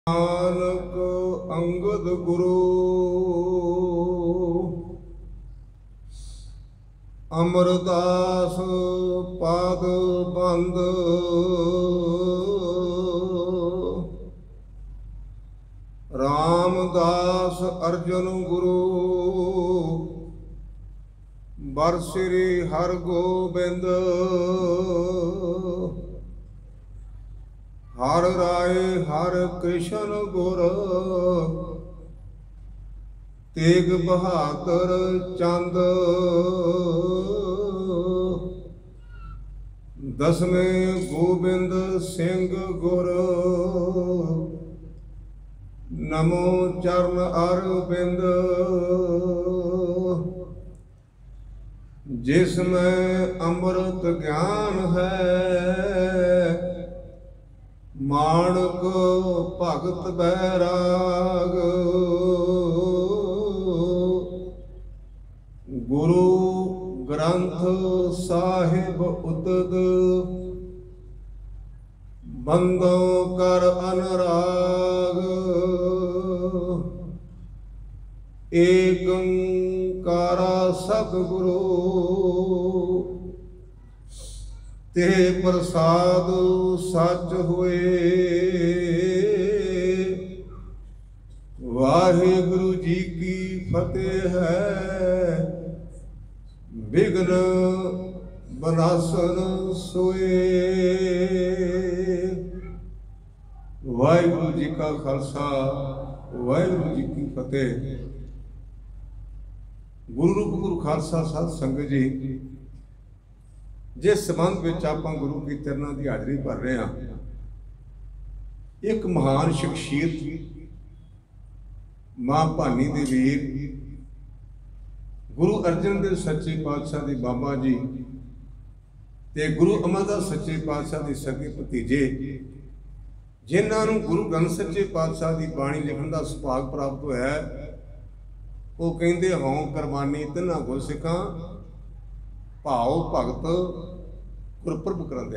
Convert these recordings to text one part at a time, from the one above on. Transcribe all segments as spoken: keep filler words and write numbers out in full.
नानक अंगद गुरु अमरदास पाद बंद रामदास अर्जुन गुरु बर श्री हर गोबिंद हर राय हर कृष्ण गुर तेग बहादुर चंद दसवें गोबिंद सिंह गुर नमो चरण अरविंद जिसमें अमृत ज्ञान है माणक भगत बैराग गुरु ग्रंथ साहिब उदद बंदों कर अनुराग एक ओंकारा सतगुरु ते प्रसाद सच हुए। वाहिगुरु जी की फतेह है विघ्न बनासन सोए। वाहिगुरु जी का खालसा वाहिगुरु जी की फतेह। गुरु रूप गुरु खालसा साध संगत जी, जिस संबंध में आप गुरु की चरणों की हाजरी भर रहे हैं, एक महान शख्सियत मां भानी दे वीर गुरु अर्जन देव सच्चे पातशाह दे बाबा जी ते गुरु अमरदास सच्चे पातशाह दे सगे भतीजे, जिन्होंने गुरु ग्रंथ सच्चे पातशाह की बाणी लिखण का सुभाग प्राप्त होया है, वो कहते हों कुरबानी तिन्हां गुरसिखां भाव भगत गुरपुरब करांदे।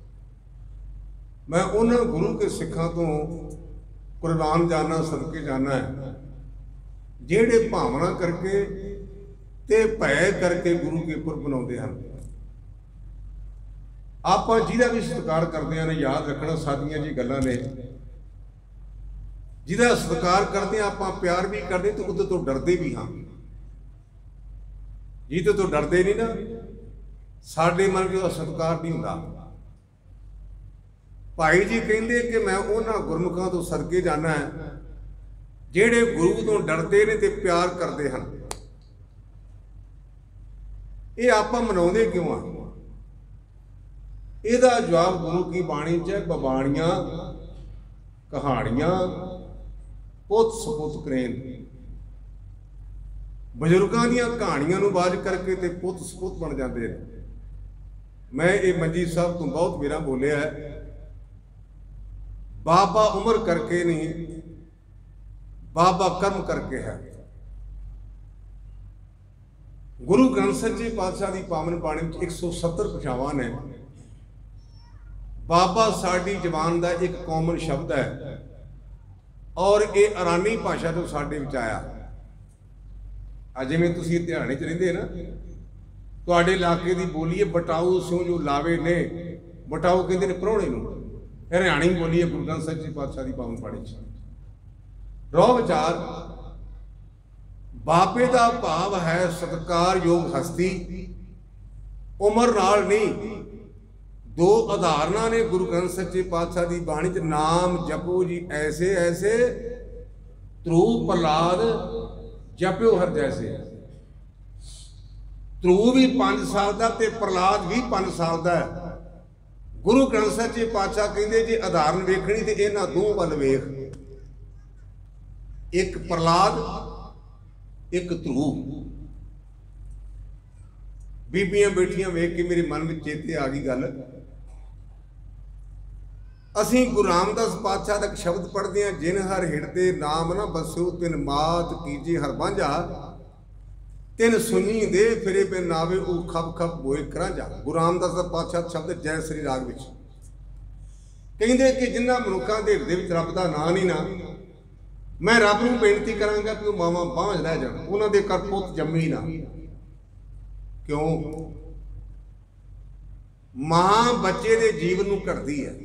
मैं उन्होंने गुरु के सिखां तो कुर्बान जाना सदके जाना है, जेड़े भावना करके ते भय करके गुरु के पुरब मनाउंदे हन। आपां जिहदा भी सत्कार करदे हैं याद रखना सादियां जी गल्लां ने, जिहदा सत्कार करदे आपां प्यार भी करदे ते उहदे तो डरदे भी हाँ। जिहदे तो डरदे नहीं ना, साडे मन में सत्कार नहीं हुंदा। भाई जी कहते कि मैं उन्हां गुरमुखां तो सदके जाना है जेड़े गुरु तो डरदे ने ते प्यार करते हैं। ये आपां मनाउंदे क्यों आ? इहदा जवाब गुरु की बाणी च बबाणियां कहानियां पुत सपुत करेन, बजुर्गों दी कहानियां नूं बाज करके ते पुत सपुत बन जाते हैं। मैं ये मंजी साहब तो बहुत मेरा बोलिया है, बाबा उम्र करके नहीं बाबा कर्म करके है। गुरु ग्रंथ सच्चे पातशाह की पावन बाणी में एक सौ सत्तर भाषावां ने। बाबा साडी जबान का एक कॉमन शब्द है और ये अरानी भाषा तो साडे विच आया। अज जिवें तुसीं धियाने च रहिंदे ना, तुहाडे इलाके की बोली है बटाऊ स्यों जो लावे ने, बटाऊ कहते हैं प्रौहणे नूं, हरियाणी बोली है गुरु ग्रंथ सच्चे पातशाह की पावन बाणी च। रौ विचार बाबे का भाव है सत्कार योग हस्ती, उम्र नाल नहीं। दो उदाहरणा ने गुरु ग्रंथ सच्चे पातशाह की बाणी च, नाम जपो जी ऐसे ऐसे ध्रुव प्रहलाद जप्यो हर जैसे। ध्रुव भी पांच साल का ते प्रहलाद भी पांच साल का है। गुरु ग्रंथ सच्चे पातशाह कहते जे उदाहरण वेखनी तो इन्हां दो वल वेख, एक प्रहलाद एक ध्रुव। बीबियां बैठियां वेख के मेरे मन में चेते आ गई गल। असी गुरु रामदास पातशाह का एक शब्द पढ़ते हैं, जिन हर हिड़ते नाम ना बसो तिन मात कीजे हर बांझा, तिन सुनी दे फिरे पे नावे ऊ खप खप बोए करांजा। गुरु रामदास पातशाह शब्द जय श्री राग विच ਕਹਿੰਦੇ ਕਿ ਜਿਨ੍ਹਾਂ ਮਨੁੱਖਾਂ ਦੇ ਹਿਰਦੇ ਵਿੱਚ ਰੱਬ ਦਾ ਨਾਂ ਨਹੀਂ ਨਾ, ਮੈਂ ਰੱਬ ਨੂੰ ਬੇਨਤੀ ਕਰਾਂਗਾ ਕਿ ਉਹ ਮਾਵਾਂ ਬਾਂਝ ਰਹਿ ਜਾਣ, ਉਹਨਾਂ ਦੇ ਘਰ ਪੁੱਤ ਜੰਮੇ ਨਾ। ਕਿਉਂ? ਮਾਂ ਬੱਚੇ ਦੇ ਜੀਵਨ ਨੂੰ ਘੜਦੀ ਹੈ।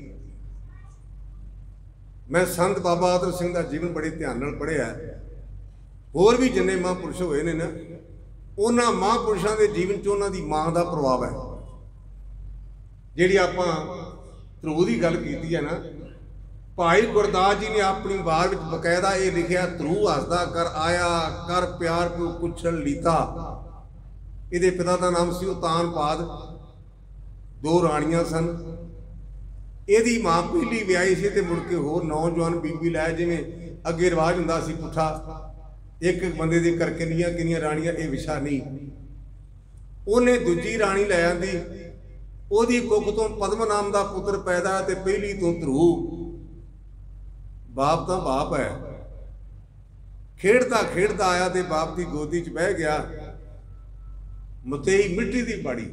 ਮੈਂ ਸੰਤ ਬਾਬਾ ਆਦਰ ਸਿੰਘ ਦਾ ਜੀਵਨ ਬੜੇ ਧਿਆਨ ਨਾਲ ਪੜ੍ਹਿਆ। ਹੋਰ ਵੀ ਜਿੰਨੇ ਮਹਾਂਪੁਰਸ਼ ਹੋਏ ਨੇ ਨਾ, ਉਹਨਾਂ ਮਹਾਂਪੁਰਸ਼ਾਂ ਦੇ ਜੀਵਨ 'ਚ ਉਹਨਾਂ ਦੀ ਮਾਂ ਦਾ ਪ੍ਰਭਾਵ ਹੈ। ਜਿਹੜੀ ਆਪਾਂ ਧਰੂ ਦੀ ਗੱਲ ਕੀਤੀ ਹੈ ਨਾ, ਭਾਈ ਗੁਰਦਾਸ ਜੀ ਨੇ ਆਪਣੀ ਵਾਰ ਵਿੱਚ ਬਕਾਇਦਾ ਇਹ ਲਿਖਿਆ, ਧਰੂ ਹੱਸਦਾ ਕਰ ਆਇਆ, ਕਰ ਪਿਆਰ ਪਿਓ ਕੁਛਲ ਲੀਤਾ। ਇਹਦੇ ਪਿਤਾ ਦਾ ਨਾਮ ਸੀ ਉਤਾਨਪਾਦ, ਦੋ ਰਾਣੀਆਂ ਸਨ। ਇਹਦੀ ਮਾਂ ਪਹਿਲੀ ਵਿਆਹੀ ਸੀ ਤੇ ਮੁੜ ਕੇ ਹੋਰ ਨੌਜਵਾਨ ਬੀਬੀ ਲੈ, ਜਿਵੇਂ ਅੱਗੇ ਰਿਵਾਜ ਹੁੰਦਾ ਸੀ ਪੁੱਠਾ, ਇੱਕ ਇੱਕ ਬੰਦੇ ਦੇ ਕਰਕੇ ਕਿੰਨੀਆਂ ਕਿੰਨੀਆਂ ਰਾਣੀਆਂ, ਇਹ ਵਿਸ਼ਾ ਨਹੀਂ। ਉਹਨੇ ਦੂਜੀ ਰਾਣੀ ਲੈ ਆਂਦੀ, ਉਹਦੀ ਕੁੱਖ ਤੋਂ ਪਦਮ ਨਾਮ ਦਾ ਪੁੱਤਰ ਪੈਦਾ, ਤੇ ਪਹਿਲੀ ਤੋਂ ਧਰੂ। ਬਾਪ ਤਾਂ ਬਾਪ ਹੈ, ਖੇਡਦਾ ਖੇਡਦਾ ਆਇਆ ਤੇ ਬਾਪ ਦੀ ਗੋਦੀ 'ਚ ਬਹਿ ਗਿਆ। ਮਤੇਈ ਮਿੱਟੀ ਦੀ ਬਾੜੀ,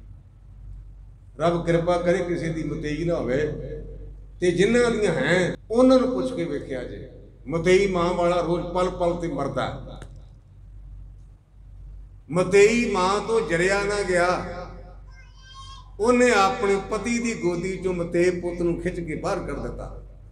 ਰੱਬ ਕਿਰਪਾ ਕਰੇ ਕਿਸੇ ਦੀ ਮਤੇਈ ਨਾ ਹੋਵੇ, ਤੇ ਜਿਨ੍ਹਾਂ ਦੀਆਂ ਹੈ ਉਹਨਾਂ ਨੂੰ ਪੁੱਛ ਕੇ ਵੇਖਿਆ ਜੇ। ਮਤੇਈ ਮਾਂ ਵਾਲਾ ਰੋਜ਼ ਪਲ ਪਲ ਤੇ ਮਰਦਾ। ਮਤੇਈ ਮਾਂ ਤੋਂ ਜਰਿਆ ਨਾ ਗਿਆ, ਉਹਨੇ ਆਪਣੇ ਪਤੀ ਦੀ ਗੋਦੀ 'ਚੋਂ ਮਤੇਈ ਪੁੱਤ ਨੂੰ ਖਿੱਚ ਕੇ ਬਾਹਰ ਕਰ ਦਿੱਤਾ,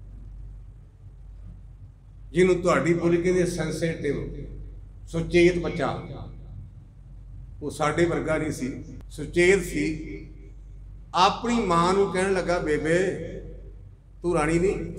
ਜਿਹਨੂੰ ਤੁਹਾਡੀ ਬੋਲੀ ਕਹਿੰਦੇ ਸੈਂਸਿਟਿਵ, ਸੁਚੇਤ ਬੱਚਾ। ਉਹ ਸਾਡੇ ਵਰਗਾ ਨਹੀਂ ਸੀ, ਸੁਚੇਤ ਸੀ। ਆਪਣੀ ਮਾਂ ਨੂੰ ਕਹਿਣ ਲੱਗਾ, ਬੇਬੇ ਤੂੰ ਰਾਣੀ ਨਹੀਂ,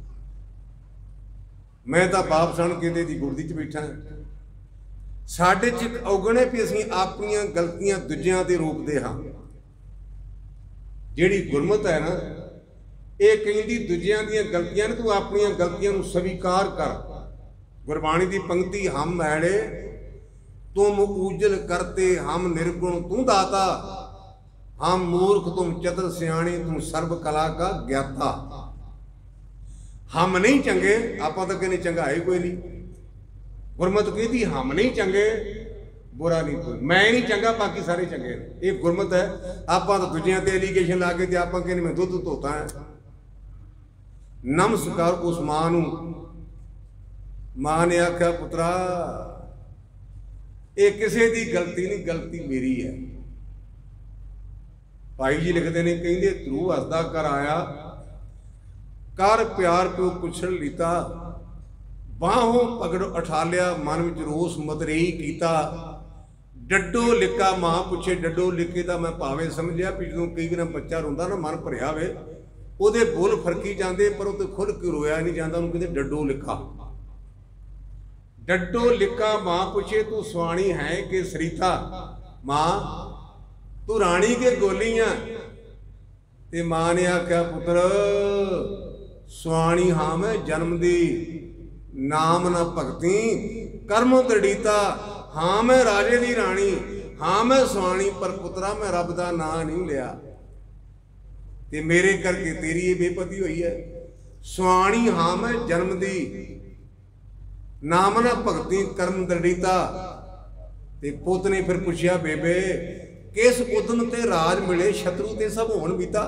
ਮੈਂ ਤਾਂ ਬਾਪ ਸਣ ਕੇ ਦੀ ਗੁਰਦੀ 'ਚ ਬੈਠਾ। ਸਾਡੇ 'ਚ ਇੱਕ ਔਗਣ ਹੈ ਵੀ ਅਸੀਂ ਆਪਣੀਆਂ ਗਲਤੀਆਂ ਦੂਜਿਆਂ ਦੇ ਰੋਕਦੇ ਹਾਂ। ਜਿਹੜੀ ਗੁਰਮਤਿ ਹੈ ਨਾ, ਇਹ ਕਹਿੰਦੀ ਦੂਜਿਆਂ ਦੀਆਂ ਗਲਤੀਆਂ ਨੇ, ਤੂੰ ਆਪਣੀਆਂ ਗਲਤੀਆਂ ਨੂੰ ਸਵੀਕਾਰ ਕਰ। ਗੁਰਬਾਣੀ ਦੀ ਪੰਕਤੀ, ਹਮ ਮੈਲੇ ਤੁਮ ਉਜਲ ਕਰਤੇ, ਹਮ ਨਿਰਗੁਣ ਤੂੰ ਦਾਤਾ, ਹਮ ਮੂਰਖ ਤੁਮ ਚਤਰ ਸਿਆਣੇ, ਤੂੰ ਸਰਬ ਕਲਾ ਕਾ ਗਿਆਤਾ। ਹਮ ਨਹੀਂ ਚੰਗੇ, ਆਪਾਂ ਤਾਂ ਕਹਿੰਦੇ ਚੰਗਾ ਹੈ ਕੋਈ ਨਹੀਂ। ਗੁਰਮਤਿ ਕਹਿੰਦੀ ਹਮ ਨਹੀਂ ਚੰਗੇ, ਬੁਰਾ ਨਹੀਂ ਕੋਈ, ਮੈਂ ਨਹੀਂ ਚੰਗਾ ਬਾਕੀ ਸਾਰੇ ਚੰਗੇ ਨੇ। ਇਹ ਗੁਰਮਤਿ ਹੈ। ਆਪਾਂ ਤਾਂ ਦੂਜਿਆਂ ਤੇ ਐਲੀਗੇਸ਼ਨ ਲਾ ਕੇ ਤੇ ਆਪਾਂ ਕਹਿੰਦੇ ਮੈਂ ਦੁੱਧ ਧੋਤਾ ਹੈ। ਨਮਸਕਾਰ ਉਸ ਮਾਂ ਨੂੰ। ਮਾਂ ਨੇ ਆਖਿਆ, ਪੁੱਤਰਾ ਇਹ ਕਿਸੇ ਦੀ ਗਲਤੀ ਨਹੀਂ, ਗਲਤੀ ਮੇਰੀ ਹੈ। ਭਾਈ ਜੀ ਲਿਖਦੇ ਨੇ, ਕਹਿੰਦੇ ਧਰੂ ਹੱਸਦਾ ਕਰ ਆਇਆ, ਕਰ ਪਿਆਰ ਪਿਓ ਕੁਛੜ ਲੀਤਾ, ਬਾਹੋਂ ਪਕੜ ਉਠਾਲਿਆ, ਮਨ ਵਿੱਚ ਰੋਸ ਮਤਰੇਈ ਕੀਤਾ। ਡੱਡੋ ਲਿਕਾ ਮਾਂ ਪੁੱਛੇ, ਡੱਡੋ ਲਿਕੇ ਦਾ ਮੈਂ ਭਾਵੇਂ ਸਮਝਿਆ ਵੀ ਜਦੋਂ ਕਈ ਵਾਰ ਬੱਚਾ ਰੋਂਦਾ ਨਾ, ਮਨ ਭਰਿਆ ਹੋਵੇ, ਉਹਦੇ ਬੁੱਲ ਫਰਕੀ ਜਾਂਦੇ, ਪਰ ਉਹ ਤੇ ਖੁੱਲ ਕੇ ਰੋਇਆ ਨਹੀਂ ਜਾਂਦਾ। ਉਹਨੂੰ ਕਹਿੰਦੇ ਡੱਡੋ ਲਿਖਾ। ਡੱਡੋ ਲਿਕਾ ਮਾਂ ਪੁੱਛੇ, ਤੂੰ ਸੁਆਣੀ ਹੈ ਕਿ ਸਰੀਤਾ। ਮਾਂ ਤੂੰ ਰਾਣੀ ਕੇ ਗੋਲੀਆਂ। ਤੇ ਮਾਂ ਨੇ ਆਖਿਆ, ਪੁੱਤਰ ਸੁਆਣੀ ਹਾਂ ਮੈਂ ਜਨਮ ਦੀ, ਨਾਮ ਨਾ ਭਗਤੀ ਕਰਮ ਦ੍ਰਿੜੀਤਾ। ਹਾਂ ਮੈਂ ਰਾਜੇ ਦੀ ਰਾਣੀ, ਹਾਂ ਮੈਂ ਸੁਆਣੀ, ਪਰ ਪੁੱਤਰਾ ਮੈਂ ਰੱਬ ਦਾ ਨਾਂ ਨਹੀਂ ਲਿਆ, ਤੇ ਮੇਰੇ ਕਰਕੇ ਤੇਰੀ ਇਹ ਬੇਪਤੀ ਹੋਈ ਹੈ। ਸੁਆਣੀ ਹਾਂ ਮੈਂ ਜਨਮ ਦੀ, ਨਾਮ ਨਾ ਭਗਤੀ ਕਰਮ ਦ੍ਰਿੜੀਤਾ। ਤੇ ਪੁੱਤ ਨੇ ਫਿਰ ਪੁੱਛਿਆ, ਬੇਬੇ ਕਿਸ ਉਦਮ ਤੇ ਰਾਜ ਮਿਲੇ, ਸ਼ਤਰੂ ਤੇ ਸਭ ਹੋਣ ਬੀਤਾ।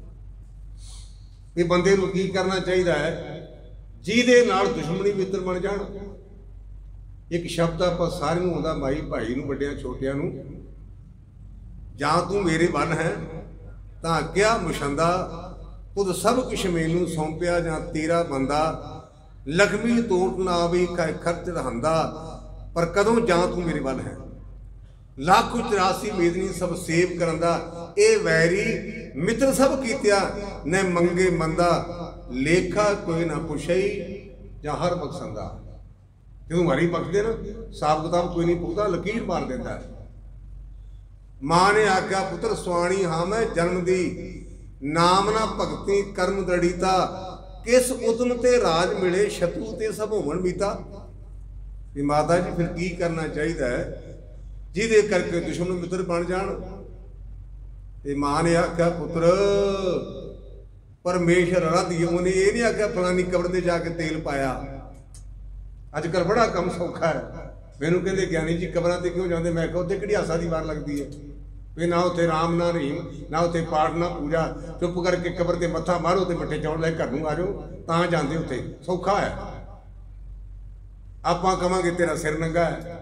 ਇਹ ਬੰਦੇ ਨੂੰ ਕੀ ਕਰਨਾ ਚਾਹੀਦਾ ਹੈ, ਜਿਹਦੇ ਨਾਲ ਦੁਸ਼ਮਣੀ ਮਿੱਤਰ ਬਣ ਜਾਣ। ਇੱਕ ਸ਼ਬਦ ਆਪਾਂ ਸਾਰਿਆਂ ਨੂੰ ਆਉਂਦਾ, ਮਾਈ ਭਾਈ ਨੂੰ, ਵੱਡਿਆਂ ਛੋਟਿਆਂ ਨੂੰ, ਜਾਂ ਤੂੰ ਮੇਰੇ ਵੱਲ ਹੈ ਤਾਂ ਕਿਆ ਮੁਸ਼ੰਦਾ, ਖੁਦ ਸਭ ਕੁਛ ਮੈਨੂੰ ਸੌਂਪਿਆ, ਜਾਂ ਤੇਰਾ ਬੰਦਾ ਲਖਮੀ ਤੋਟ ਨਾ ਆਵੇ ਖਰਚ ਰਹੰਦਾ, ਪਰ ਕਦੋਂ ਜਾਂ ਤੂੰ ਮੇਰੇ ਵੱਲ ਹੈ। ਲੱਖ ਚੁਰਾਸੀ ਮੇਦਨੀ ਸਭ ਸੇਵ ਕਰਨ ਦਾ, ਇਹ ਵੈਰੀ ਮਿੱਤਰ ਸਭ ਕੀਤਿਆ, ਨੇ ਮੰਗੇ ਮੰਦਾ, ਲੇਖਾ ਕੋਈ ਨਾ ਪੁੱਛਈ, ਜਾਂ ਹਰ ਬਖਸ਼ੰਦਾ। ਜਦੋਂ ਮਾਰੀ ਬਖਸ਼ਦੇ ਨਾ, ਹਿਸਾਬ ਕਿਤਾਬ ਕੋਈ ਨਹੀਂ ਪੁੱਛਦਾ, ਲਕੀਰ ਮਾਰ ਦਿੰਦਾ। ਮਾਂ ਨੇ ਆਖਿਆ, ਪੁੱਤਰ ਸੁਆਣੀ ਹਾਂ ਮੈਂ ਜਨਮ ਦੀ, ਨਾਮ ਨਾ ਭਗਤੀ ਕਰਮ ਦ੍ਰਿੜੀਤਾ। ਕਿਸ ਉਦਮ ਤੇ ਰਾਜ ਮਿਲੇ, ਸ਼ਤਰੂ ਤੇ ਸਭ ਹੋਵਣ ਬੀਤਾ। ਵੀ ਮਾਤਾ ਜੀ ਫਿਰ ਕੀ ਕਰਨਾ ਚਾਹੀਦਾ ਹੈ ਜਿਹਦੇ ਕਰਕੇ ਦੁਸ਼ਮਣ ਮਿੱਤਰ ਬਣ ਜਾਣ। ਤੇ ਮਾਂ ਨੇ ਆਖਿਆ, ਪੁੱਤਰ ਪਰਮੇਸ਼ਰ ਅਰਾਧੀਏ। ਉਹਨੇ ਇਹ ਨਹੀਂ ਆਖਿਆ ਫਲਾਨੀ ਕਬਰ ਤੇ ਜਾ ਕੇ ਤੇਲ ਪਾਇਆ। ਅੱਜ ਕੱਲ੍ਹ ਬੜਾ ਕੰਮ ਸੌਖਾ ਹੈ। ਮੈਨੂੰ ਕਹਿੰਦੇ ਗਿਆਨੀ ਜੀ ਕਬਰਾਂ ਤੇ ਕਿਉਂ ਜਾਂਦੇ? ਮੈਂ ਕਿਹਾ ਉੱਥੇ ਕਿਹੜੀ ਆਸਾ ਦੀ ਵਾਰ ਲੱਗਦੀ ਹੈ। भी ना उत्थे राम ना रहीम ना उत्थे पाठ ना पूजा, चुप करके कबर ते मत्था मारो तो मिठे चौल ले घर नूं आ जाओ, तां जांदे उत्थे सौखा है। आपां कहांगे तेरा सिर नंगा है,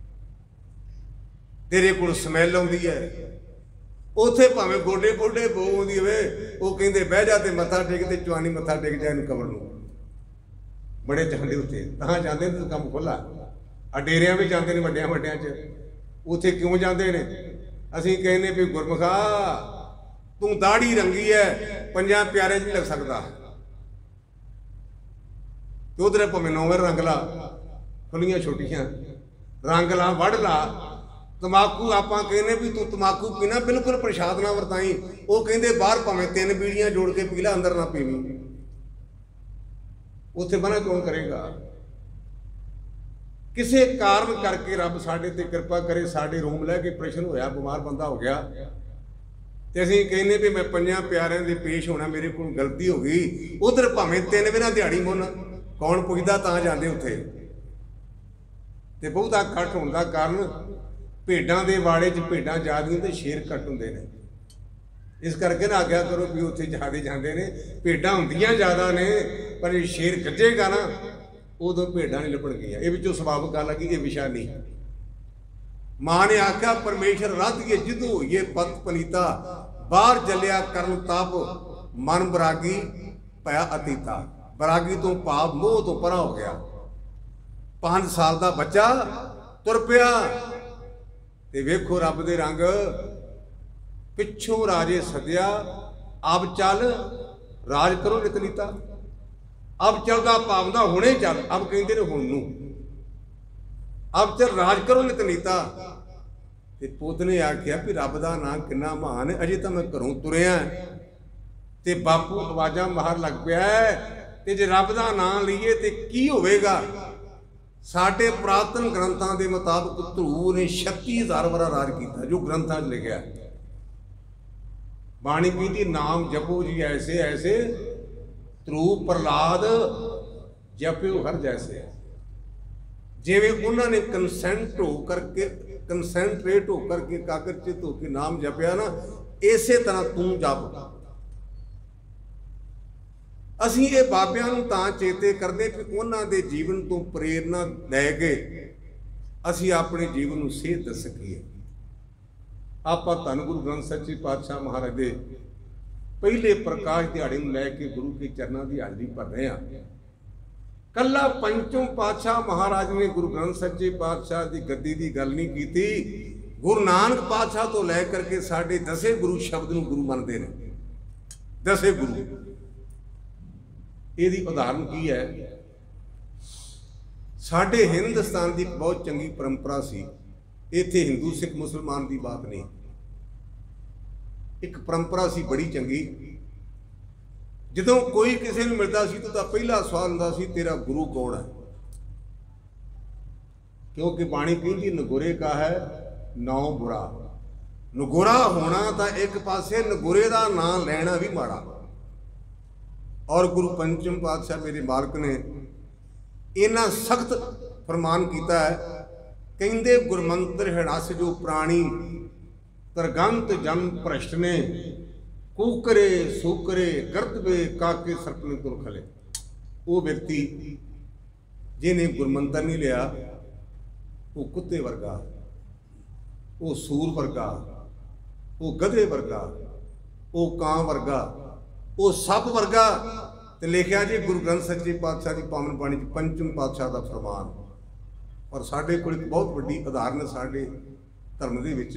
तेरे कोल समैल आउंदी है, उत्थे भावें गोडे गोडे बो आउंदी होवे, वो कहिंदे बह जा ते मत्था टेक ते चवानी मत्था टेक जा इहनूं कबर नूं। बड़े चंडे उत्थे तां जांदे ने, काम खुला आ डेरियां भी जांदे ने वड्डियां वड्डियां च, उत्थे क्यों जांदे ने? असीं कहने भी गुरमुखा तू दाढ़ी रंगी है, पंजां प्यारे च नहीं लग सकता, तो उधर भावें नौवें रंग ला, खुलियां छोटियां रंग ला वड़ ला। तंबाकू आपां कहने भी तू तंबाकू पीना बिल्कुल प्रसाद ना वरताई, वो कहंदे बाहर भावें तीन बीड़ियां जोड़ के पी ला, अंदर ना पीवी। उत्थे मना कौन करेगा? किसी कारण करके रब साडे ते कृपा करे, साडे रूम लैके प्रैशन होया, बीमार बंदा हो गया, तो असीं कहने भी मैं पंजां प्यारिਆਂ दे पेश होना, मेरे को गलती हो गई। उधर भावें तीन बिना दिहाड़ी मुन कौन पुछदा, तां जांदे उत्थे। ते बहुता घट होने का कारण भेडां दे वाड़े च भेडां ज़्यादा ते शेर घट हुंदे ने, इस करके ना आग्या करो भी उत्थे ज़्यादा जांदे ने। भेडां हुंदियां ज़्यादा ने पर जे शेर गज्जेगा ना उदों भेडां नहीं लभणगियां। ये विचों सुभाविक गल है कि ये विशा नहीं। मां ने आख्या परमेश्वर राधिए जिदों होइए पत पनीता, बाहर जलिया करन ताप, मन बरागी पया अतीता। बरागी तो पाप मोह तो परा हो गया। पांच साल का बच्चा तुर पिया ते वेखो रब दे रंग, पिछों राजे सद्या अब चल राज करो नितनीता। अब चलदा पावदा हुणे चल, अब कहते ने हुण नूं, अब चल राज करो नितनीता। ते पुत ने आख्या भी रब दा नाम किन्ना महान है, अजे तां मैं घरों तुरिया ते बापू आवाज़ां मार लग पिया ते जे रब दा नाम लईए ते की होवेगा। साडे पुरातन ग्रंथां दे मुताबक ध्रुव ने छत्ती हज़ार वारा राज किया, जो ग्रंथां च लिखिआ। बाणी कहती नाम जपो जी ऐसे ऐसे, ध्रुव प्रहलाद जप्यो हर जैसे। जिवें उन्होंने कंसेंट हो करके कंसैंट्रेट हो करके कागरचित होकर नाम जपया ना, इसे तरह तू जप। असीं ये बाबियां नूं तां चेते करदे कि उन्हां दे जीवन तो प्रेरणा लै के असीं अपने जीवन नूं सेध दस सकीए। आपां धन गुरु ग्रंथ सच्चे पातशाह महाराज दे पहले प्रकाश दिहाड़े नूं लैके गुरु के चरणों की हाजरी भर रहे हैं। कला पंचम पातशाह महाराज ने गुरु ग्रंथ सच्चे पातशाह की गद्दी की गल नहीं की। गुरु नानक पातशाह तो लैकर के साढ़े दसे गुरु शब्द नूं गुरु मनते हैं। दसे गुरु यदी उदाहरण की है, साढ़े हिंदुस्तान की बहुत चंगी परंपरा सी। इत्थे हिंदू सिख मुसलमान की बात नहीं, एक परंपरा सी बड़ी चंगी। जदों कोई किसी नूं मिलता सी तो पहला सवाल हुंदा सी तेरा गुरु कौन है, क्योंकि बाणी कहती नगोरे का है नौ बुरा। नगोरा होना तो एक पासे, नगोरे का नाम लेना भी माड़ा। और गुरु पंचम पातशाह मेरे मालक ने इन्ना सख्त फरमान किया है, कहते गुरमंत्र हड़स जो प्राणी तरगंत जम भ्रष्ट ने, कूकरे सूकरे गर्दबे काके सरपने तुर खले। वो व्यक्ति जिन्हें गुरमंत्र नहीं लिया वो कुत्ते वर्गा, वो सूर वर्गा, वो गधे वर्गा, वो कां वर्गा, वो सप वर्गा। तो लिखा जी गुरु ग्रंथ सच्चे पातशाह की पावन बाणी पंचम पातशाह का फरमान। और साढ़े को एक बहुत बड़ी उदाहरण साढ़े धर्म के विच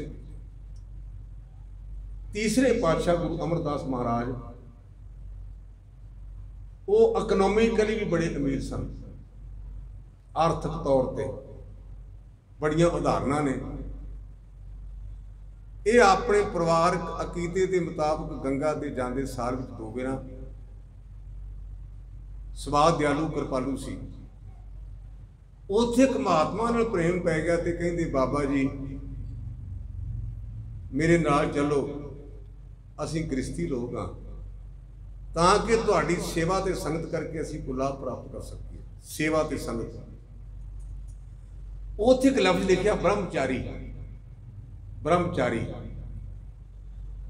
तीसरे पातशाह गुरु अमरदास महाराज, वो इकनॉमिकली भी बड़े अमीर सन, आर्थिक तौर पर बड़िया उदाहरण ने। ये अपने परिवारक अकीदे के मुताबिक गंगा के जाते साल में दो बेरा सुभाव दयालु कृपालू सी। उत्थे एक महात्मा नाल प्रेम पै गया तो कहते बाबा जी मेरे नाल चलो, असी गृहस्थी लोग हाँ, ताकि तुहाडी सेवा ते संगत करके असी को लाभ प्राप्त कर सकीए। सेवा ते संगत उत्थे एक लफ्ज लिखिया ब्रह्मचारी। ब्रह्मचारी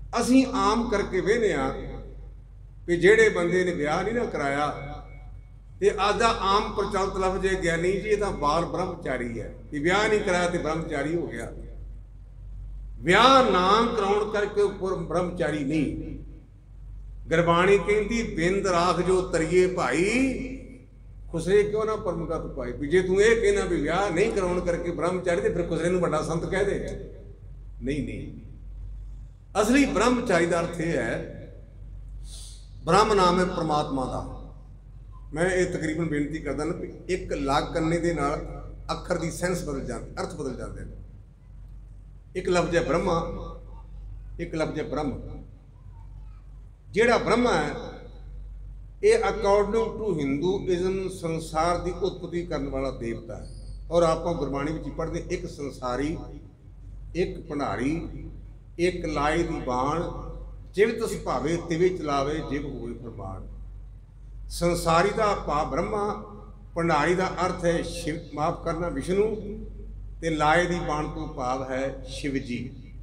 ਅਸੀਂ ਆਮ ਕਰਕੇ ਵੇਖਦੇ ਹਾਂ ਵੀ ਜਿਹੜੇ ਬੰਦੇ ਨੇ ਵਿਆਹ ਨਹੀਂ ਨਾ ਕਰਾਇਆ ਤੇ ਅੱਜ ਦਾ ਆਮ ਪ੍ਰਚਲਿਤ ਲਫ਼ਜ਼ ਹੈ ਗਿਆਨੀ ਜੀ ਇਹ ਤਾਂ ਬਾਲ ਬ੍ਰਹਮਚਾਰੀ ਹੈ, ਕਿ ਵਿਆਹ ਨਹੀਂ ਕਰਾਇਆ ਤੇ ਬ੍ਰਹਮਚਾਰੀ ਹੋ ਗਿਆ। ਵਿਆਹ ਨਾ ਕਰਾਉਣ ਕਰਕੇ ਉੱਪਰ ਬ੍ਰਹਮਚਾਰੀ ਨਹੀਂ। ਗੁਰਬਾਣੀ ਕਹਿੰਦੀ ਬਿੰਦ ਰਾਖ ਜੋ ਤਰੀਏ ਭਾਈ ਖੁਸਰੇ ਕਿਉਂ ਨਾ ਪਰਮਗਤ ਪਾਈ। ਵੀ ਜੇ ਤੂੰ ਇਹ ਕਹਿਣਾ ਵੀ ਵਿਆਹ ਨਹੀਂ ਕਰਾਉਣ ਕਰਕੇ ਬ੍ਰਹਮਚਾਰੀ ਤੇ ਫਿਰ ਖੁਸਰੇ ਨੂੰ ਵੱਡਾ ਸੰਤ ਕਹਿ ਦੇ। ਨਹੀਂ ਨਹੀਂ, ਅਸਲੀ ਬ੍ਰਹਮਚਾਰੀ ਦਾ ਅਰਥ ਇਹ ਹੈ, ਬ੍ਰਹਮ ਨਾਮ ਹੈ ਪ੍ਰਮਾਤਮਾ ਦਾ। ਮੈਂ ਇਹ ਤਕਰੀਬਨ ਬੇਨਤੀ ਕਰਦਾ ਨਾ ਵੀ ਇੱਕ ਲਾਗ ਕਰਨੇ ਦੇ ਨਾਲ ਅੱਖਰ ਦੀ ਸੈਂਸ ਬਦਲ ਜਾਂਦੀ, ਅਰਥ ਬਦਲ ਜਾਂਦੇ ਨੇ। ਇੱਕ ਲਫ਼ਜ਼ ਹੈ ਬ੍ਰਹਮਾ, ਇੱਕ ਲਫ਼ਜ਼ ਹੈ ਬ੍ਰਹਮ। ਜਿਹੜਾ ਬ੍ਰਹਮਾ ਹੈ ਇਹ ਅਕੋਰਡਿੰਗ ਟੂ ਹਿੰਦੂਇਜ਼ਮ ਸੰਸਾਰ ਦੀ ਉਤਪਤੀ ਕਰਨ ਵਾਲਾ ਦੇਵਤਾ ਹੈ। ਔਰ ਆਪਾਂ ਗੁਰਬਾਣੀ ਵਿੱਚ ਪੜ੍ਹਦੇ ਇੱਕ ਸੰਸਾਰੀ, ਇੱਕ ਭੰਡਾਰੀ, ਇੱਕ ਲਾਏ ਦੀ ਬਾਣ, ਜਿਵ ਤਿਸ ਭਾਵੇ ਤਿਵੇਂ ਚਲਾਵੇ ਜਿਵ ਹੋਵੇ ਫਰਮਾਨ। ਸੰਸਾਰੀ ਦਾ ਭਾਵ ਬ੍ਰਹਮਾ, ਭੰਡਾਰੀ ਦਾ ਅਰਥ ਹੈ ਸ਼ਿਵ, ਮਾਫ ਕਰਨਾ ਵਿਸ਼ਨੂੰ, ਤੇ ਲਾਏ ਦੀ ਬਾਣ ਤੋਂ ਭਾਵ ਹੈ ਸ਼ਿਵ ਜੀ।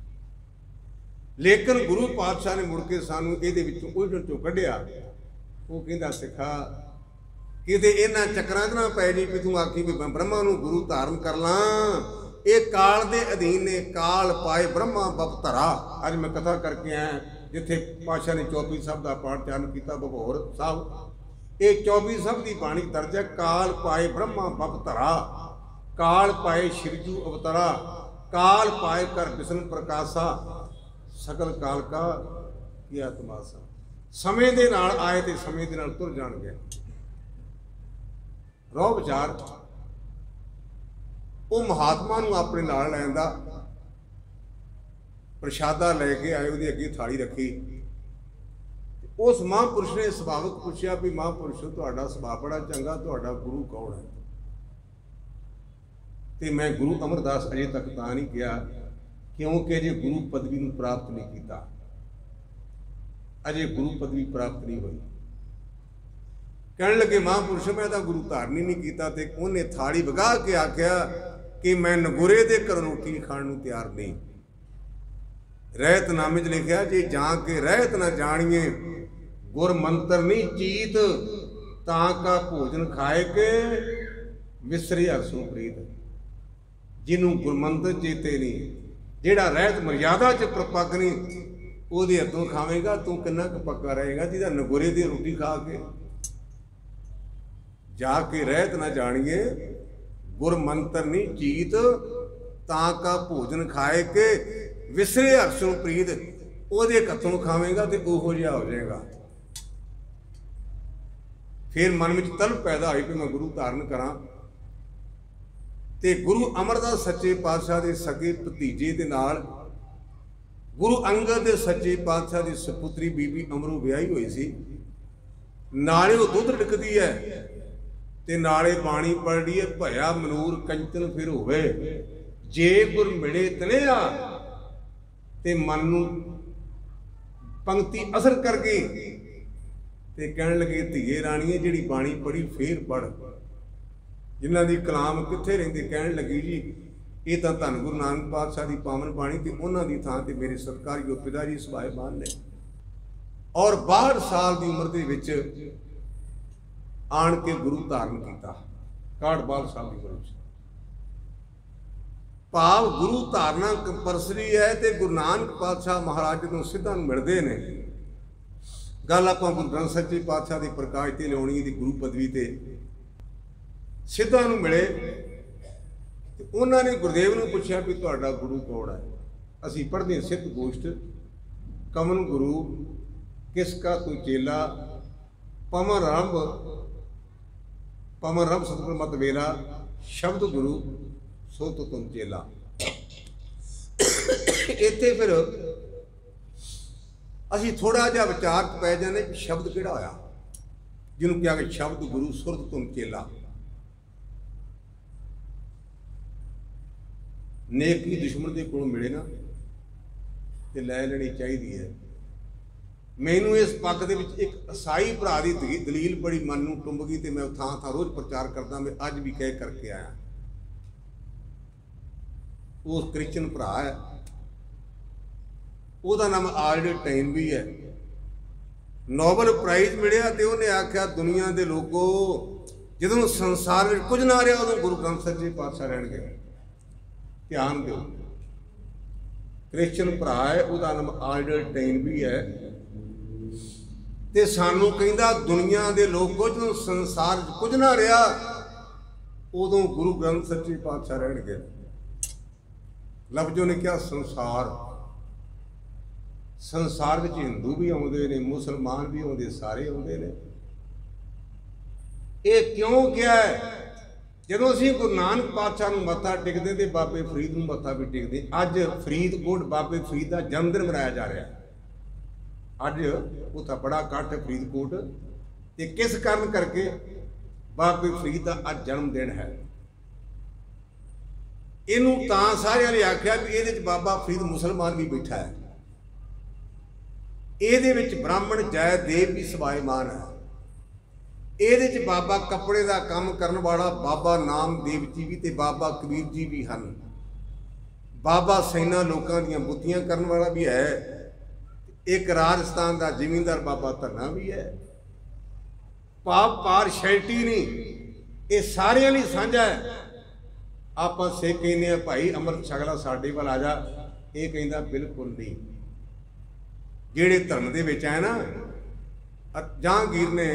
ਲੇਕਿਨ ਗੁਰੂ ਪਾਤਸ਼ਾਹ ਨੇ ਮੁੜ ਕੇ ਸਾਨੂੰ ਇਹਦੇ ਵਿੱਚੋਂ ਉਲਝਣ ਚੋਂ ਕੱਢਿਆ। ਉਹ ਕਹਿੰਦਾ ਸਿੱਖਾ ਕਿਤੇ ਇਹਨਾਂ ਚੱਕਰਾਂ 'ਚ ਨਾ ਪੈ ਜੀ ਵੀ ਤੂੰ ਆਖੀ ਵੀ ਮੈਂ ਬ੍ਰਹਮਾ ਨੂੰ ਗੁਰੂ ਧਾਰਨ ਕਰ ਲਾਂ। ਇਹ ਕਾਲ ਦੇ ਅਧੀਨ ਨੇ, ਕਾਲ ਪਾਏ ਬ੍ਰਹਮਾ ਬਪਤਰਾ। ਅੱਜ ਮੈਂ ਕਥਾ ਕਰਕੇ ਆਇਆ ਜਿੱਥੇ ਪਾਤਸ਼ਾਹ ਨੇ ਚੌਪਈ ਸਾਹਿਬ ਦਾ ਪਾਠ ਚਾਰਨ ਕੀਤਾ ਬਭੌਰ ਸਾਹਿਬ। ਇਹ ਚੌਬੀ ਸਾਹਿਬ ਦੀ ਬਾਣੀ ਦਰਜ ਹੈ, ਕਾਲ ਪਾਏ ਬ੍ਰਹਮਾ ਬਪਤਰਾ, ਕਾਲ ਪਾਏ ਸ਼ਿਵਜੂ ਅਵਤਰਾ, ਕਾਲ ਪਾਏ ਕਰ ਵਿਸ਼ਨ ਪ੍ਰਕਾਸ਼ਾ, ਸਕਲ ਕਾਲ ਕਾ ਕੀਆ ਤਮਾਸ਼ਾ। ਸਮੇਂ ਦੇ ਨਾਲ ਆਏ ਤੇ ਸਮੇਂ ਦੇ ਨਾਲ ਤੁਰ ਜਾਣਗੇ। ਰੋਹ ਵਿਚਾਰ ਉਹ ਮਹਾਤਮਾ ਨੂੰ ਆਪਣੇ ਨਾਲ ਲੈਣ ਦਾ ਪ੍ਰਸ਼ਾਦਾ ਲੈ ਕੇ ਆਏ, ਉਹਦੀ ਅੱਗੇ ਥਾਲੀ ਰੱਖੀ। ਉਸ ਮਹਾਂਪੁਰਸ਼ ਨੇ ਸੁਭਾਵਿਕ ਪੁੱਛਿਆ ਵੀ ਮਹਾਂਪੁਰਸ਼ ਤੁਹਾਡਾ ਸੁਭਾਅ ਬੜਾ ਚੰਗਾ, ਤੁਹਾਡਾ ਗੁਰੂ ਕੌਣ ਹੈ? ਤੇ ਮੈਂ ਗੁਰੂ ਅਮਰਦਾਸ ਅਜੇ ਤੱਕ ਤਾਂ ਨਹੀਂ ਕਿਹਾ ਕਿਉਂਕਿ ਅਜੇ ਗੁਰੂ ਪਦਵੀ ਨੂੰ ਪ੍ਰਾਪਤ ਨਹੀਂ ਕੀਤਾ, ਅਜੇ ਗੁਰੂ ਪਦਵੀ ਪ੍ਰਾਪਤ ਨਹੀਂ ਹੋਈ। ਕਹਿਣ ਲੱਗੇ ਮਹਾਂਪੁਰਸ਼ ਮੈਂ ਤਾਂ ਗੁਰੂ ਧਾਰਨ ਹੀ ਨਹੀਂ ਕੀਤਾ। ਤੇ ਉਹਨੇ ਥਾਲੀ ਵਗਾ ਕੇ ਆਖਿਆ ਕਿ ਮੈਂ ਨਗੁਰੇ ਦੇ ਘਰ ਰੋਟੀ ਖਾਣ ਨੂੰ ਤਿਆਰ ਨਹੀਂ। ਰਹਿਤਨਾਮੇ 'ਚ ਲਿਖਿਆ ਜੇ ਜਾਂ ਕੇ ਰਹਿਤ ਨਾ ਜਾਣੀਏ ਗੁਰ ਮੰਤਰ ਨਹੀਂ ਚੀਤ, ਤਾਂ ਕਾ ਭੋਜਨ ਖਾਏ ਕੇ ਵਿਸਰੇ ਹਰਸੋਂ ਪ੍ਰੀਤ। ਜਿਹਨੂੰ ਗੁਰਮੰਤਰ ਚੇਤੇ ਨਹੀਂ, ਜਿਹੜਾ ਰਹਿਤ ਮਰਿਆਦਾ 'ਚ ਪ੍ਰਪੱਕ ਨਹੀਂ, ਉਹਦੇ ਹੱਥੋਂ ਖਾਵੇਂਗਾ ਤੂੰ ਕਿੰਨਾ ਕੁ ਪੱਕਾ ਰਹੇਗਾ। ਜਿਹਦਾ ਨਗੁਰੇ ਦੀ ਰੋਟੀ ਖਾ ਕੇ ਜਾ ਕੇ ਰਹਿਤ ਨਾ ਜਾਣੀਏ ਗੁਰ ਮੰਤਰ ਨਹੀਂ ਚੀਤ, ਤਾਂ ਕਾ ਭੋਜਨ ਖਾਏ ਕੇ ਵਿਸਰੇ ਹਰਸੋਂ ਪ੍ਰੀਤ। ਉਹਦੇ ਹੱਥੋਂ ਖਾਵੇਂਗਾ ਤੇ ਉਹੋ ਜਿਹਾ ਹੋ ਜਾਏਗਾ। ਫਿਰ ਮਨ ਵਿੱਚ ਤਲਬ ਪੈਦਾ ਹੋਈ ਕਿ ਮੈਂ ਗੁਰੂ ਧਾਰਨ ਕਰਾਂ। ਤੇ ਗੁਰੂ ਅਮਰਦਾਸ ਸੱਚੇ ਪਾਤਸ਼ਾਹ ਦੇ ਸਕੇ ਭਤੀਜੇ ਦੇ ਨਾਲ ਗੁਰੂ ਅੰਗਦ ਦੇ ਸੱਚੇ ਪਾਤਸ਼ਾਹ ਦੀ ਸਪੁੱਤਰੀ ਬੀਬੀ ਅਮਰੂ ਵਿਆਹੀ ਹੋਈ ਸੀ। ਨਾਲੇ ਉਹ ਦੁੱਧ ਢਿੱਕਦੀ ਹੈ ਤੇ ਨਾਲੇ ਬਾਣੀ ਪੜ੍ਹਦੀ ਹੈ, ਭਇਆ ਮਨੂਰ ਕੰਚਨ ਫਿਰ ਹੋਵੇ, ਜੇ ਗੁਰ ਮਿਲੇ ਤਨਿਆ। ਤੇ ਮਨ ਨੂੰ ਪੰਕਤੀ ਅਸਰ ਕਰ ਗਈ ਤੇ ਕਹਿਣ ਲੱਗੇ ਧੀਏ ਰਾਣੀਏ ਜਿਹੜੀ ਬਾਣੀ ਪੜ੍ਹੀ ਫੇਰ ਪੜ੍ਹ। ਜਿਨ੍ਹਾਂ ਦੀ ਕਲਾਮ ਕਿੱਥੇ ਰਹਿੰਦੇ, ਕਹਿਣ ਲੱਗੀ ਜੀ ਇਹ ਤਾਂ ਧੰਨ ਗੁਰੂ ਨਾਨਕ ਪਾਤਸ਼ਾਹ ਦੀ ਪਾਵਨ ਬਾਣੀ ਤੇ ਉਹਨਾਂ ਦੀ ਥਾਂ ਤੇ ਮੇਰੇ ਸਤਿਕਾਰਯੋਗ ਪਿਤਾ ਜੀ ਸਾਹਿਬਾਨ ਨੇ। ਔਰ ਬਾਹਠ ਸਾਲ ਦੀ ਉਮਰ ਦੇ ਵਿੱਚ ਆਣ ਕੇ ਗੁਰੂ ਧਾਰਨ ਕੀਤਾ। ਇਕਾਹਠ ਬਾਹਠ ਸਾਲ ਦੀ ਉਮਰ ਵਿੱਚ ਭਾਵ ਗੁਰੂ ਧਾਰਨਾ ਕੰਪਲਸਰੀ ਹੈ ਤੇ ਗੁਰੂ ਨਾਨਕ ਪਾਤਸ਼ਾਹ ਮਹਾਰਾਜ ਨੂੰ ਸਿੱਧਾ ਨੂੰ ਮਿਲਦੇ ਨੇ। ਗੱਲ ਆਪਾਂ ਗੁਰੂ ਗ੍ਰੰਥ ਸੱਚੇ ਪਾਤਸ਼ਾਹ ਦੀ ਪ੍ਰਕਾਸ਼ ਤੇ ਲਿਆਉਣੀ ਦੀ ਗੁਰੂ ਪਦਵੀ ਤੇ ਸਿੱਧਾ ਨੂੰ ਮਿਲੇ। ਤੇ ਉਹਨਾਂ ਨੇ ਗੁਰਦੇਵ ਨੂੰ ਪੁੱਛਿਆ ਵੀ ਤੁਹਾਡਾ ਗੁਰੂ ਕੌਣ ਹੈ? ਅਸੀਂ ਪੜ੍ਹਦੇ ਸਿੱਧ ਗੋਸ਼ਟ ਕਮਨ ਗੁਰੂ ਕਿਸ ਕਾ ਤੂੰ ਚੇਲਾ, ਪਵਨ ਰੰਭ ਪਵਨ ਰੰਭ ਸਤਿਗੁਰ ਮਤ ਵੇਲਾ, ਸ਼ਬਦ ਗੁਰੂ ਸੋ ਤੋ ਤੁਮ ਚੇਲਾ। ਇੱਥੇ ਫਿਰ ਅਸੀਂ ਥੋੜਾ ਜਿਹਾ ਵਿਚਾਰ ਪੈ ਜਾਂਦੇ ਕਿ ਸ਼ਬਦ ਕਿਹੜਾ ਹੋਇਆ ਜਿਹਨੂੰ ਕਿਹਾ ਕਿ ਸ਼ਬਦ ਗੁਰੂ ਸੁਰਤ ਤੁਮ ਚੇਲਾ। ਨੇਕੀ ਦੁਸ਼ਮਣ ਦੇ ਕੋਲੋਂ ਮਿਲੇ ਨਾ ਤੇ ਲੈ ਲੈਣੀ ਚਾਹੀਦੀ ਹੈ। ਮੈਨੂੰ ਇਸ ਪੱਗ ਦੇ ਵਿੱਚ ਇੱਕ ਈਸਾਈ ਭਰਾ ਦੀ ਦਲੀਲ ਬੜੀ ਮਨ ਨੂੰ ਟੁੰਬ ਗਈ ਤੇ ਮੈਂ ਥਾਂ ਥਾਂ ਰੋਜ਼ ਪ੍ਰਚਾਰ ਕਰਦਾ। ਮੈਂ ਅੱਜ ਵੀ ਕਹਿ ਕਰਕੇ ਆਇਆ। ਉਹ ਕ੍ਰਿਸਚਨ ਭਰਾ ਹੈ, ਉਹਦਾ ਨਾਮ ਆਲਬਰਟ ਵੀ है। नोबल प्राइज मिलिया तो उन्हें आख्या दुनिया के लोगों जो संसार में कुछ ना रहा उदों गुरु ग्रंथ साहिब जी पातशाह रहणगे। ध्यान दो, क्रिश्चियन भरा है, उसका नाम आलबर्ट भी है। तो सानू कहंदा दुनिया के लोगों जो संसार कुछ ना रहा उदों गुरु ग्रंथ साहिब जी पातशाह रहणगे। लफ्जों ने क्या संसार, संसार में हिंदू भी आउंदे ने, मुसलमान भी आउंदे, सारे आउंदे ने। ये क्यों क्या है? जो असीं गुरु नानक पातशाह नूं मत्था टेकदे ते बाबे फरीद नूं मत्था भी टेकदे। अज फरीदकोट बाबे फरीद का जन्मदिन मनाया जा रहा है। अज उत्थे बड़ा इकट्ठ है फरीदकोट, ते किस कारण करके बाबे फरीद का अज जन्मदिन है। इनू तां सारियां ने आख्या भी इहदे च बाबा फरीद मुसलमान भी बैठा है, ਇਹਦੇ ਵਿੱਚ ब्राह्मण जय देव भी ਸਵਾਇਮਾਨ है, ਇਹਦੇ ਚ बाबा कपड़े का काम करने वाला बाबा नामदेव जी भी ते बाबा कबीर जी भी हैं, बाबा सैना लोगों दी बुद्धियां करने वाला भी है, एक राजस्थान का जिमींदार बाबा धन्ना भी है। पाप पार शैल्टी नहीं, ये सारिਆਂ ਲਈ ਸਾਂਝਾ है। आप सिख कहने भाई अमृत छकला साडे वाल आ जा, ये कहता बिल्कुल नहीं। ਜਿਹੜੇ ਧਰਮ ਦੇ ਵਿੱਚ ਹੈ ਨਾ, ਜਹਾਂਗੀਰ ਨੇ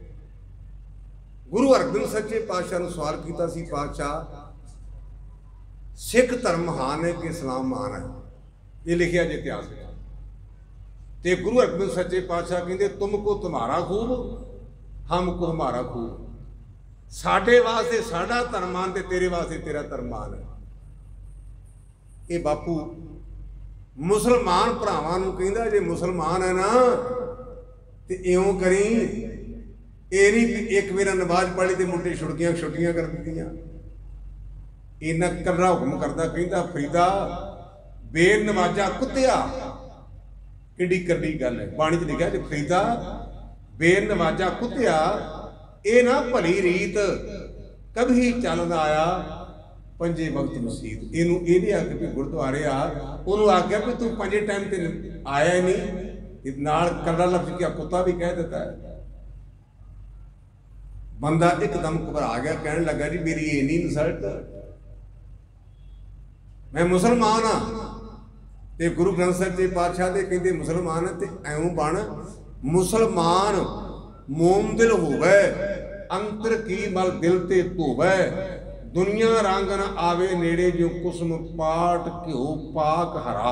ਗੁਰੂ ਹਰਗੋਬਿੰਦ ਸੱਚੇ ਪਾਤਸ਼ਾਹ ਨੂੰ ਸਵਾਲ ਕੀਤਾ ਸੀ, ਪਾਤਸ਼ਾਹ ਸਿੱਖ ਧਰਮ ਮਹਾਨ ਹੈ ਕਿ ਇਸਲਾਮ ਮਹਾਨ ਹੈ? ਇਹ ਲਿਖਿਆ ਜੇ ਇਤਿਹਾਸ ਵਿੱਚ। ਤੇ ਗੁਰੂ ਹਰਗੋਬਿੰਦ ਸੱਚੇ ਪਾਤਸ਼ਾਹ ਕਹਿੰਦੇ ਤੁਮ ਕੋ ਤੁਮਾਰਾ ਖੂਬ, ਹਮ ਕੋ ਹਮਾਰਾ ਖੂਬ। ਸਾਡੇ ਵਾਸਤੇ ਸਾਡਾ ਧਰਮ ਮਾਨ ਤੇ ਤੇਰੇ ਵਾਸਤੇ ਤੇਰਾ ਧਰਮ ਮਾਨ ਹੈ। ਇਹ ਬਾਪੂ मुसलमान भरावां नूं कहंदा जे मुसलमान है ना तो इउं करी, ये नहीं एक मेरा नमाज पढ़ी तो मुंडे छुटकियां छुट्टियां कर दित्तियां। इन्ना कल्ला हुक्म करदा, कहंदा फरीदा बेनवाजा कुत्तिया, किड्डी कड्डी गल है। बाणी च लिखिया जे फरीदा बेनवाजा कुत्तिया, ये ना भली रीत कभी चलदा आया पंजे वक्त मसीत। इनू ये नहीं आख्या भी गुरुद्वारे आ, उन्होंने आख्या भी तू पंजे टाइम ते आया ही नहीं, नाल कल्ला लफ्ज क्या कुत्ता भी कह देता है। बंदा एकदम घबरा गया, कहने लगा जी मेरी ये नहीं इंसल्ट, मैं मुसलमान हाँ। ते गुरु ग्रंथ साहिब जी पातशाह दे कहते मुसलमान ते ऐं बन मुसलमान, मोम दिल होवे अंतर की मल दिल ते धोवे, दुनिया रंग न आवे नेड़े जो कुसम पाट घ्यो पाक हरा।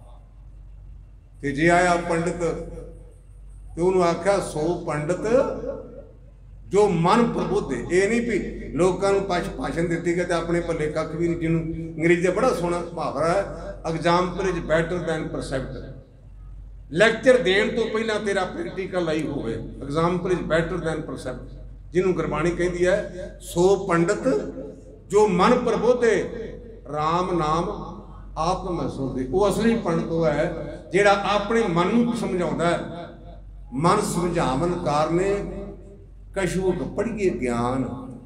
ते जे आया पंडित तो उन्होंने आख्या सो पंडित जो मन प्रबुद्ध, ये नहीं भी लोगों को पछ भाषण दी गए अपने भले कख भी नहीं। जिन्होंने अंग्रेजी का बड़ा सोहना मुहावरा है, example is better than precept. Lecture देने तो पहला तेरा प्रैक्टिकल आई होवे, example is better than precept. जिन्होंने गुरबाणी कहती है सो पंडित जो मन प्रबोधे राम नाम आप महसूदे। वो असली पंडित वो है जिहड़ा अपने मन को समझाता है। मन समझावन कारने कछुक पढ़िए ज्ञान।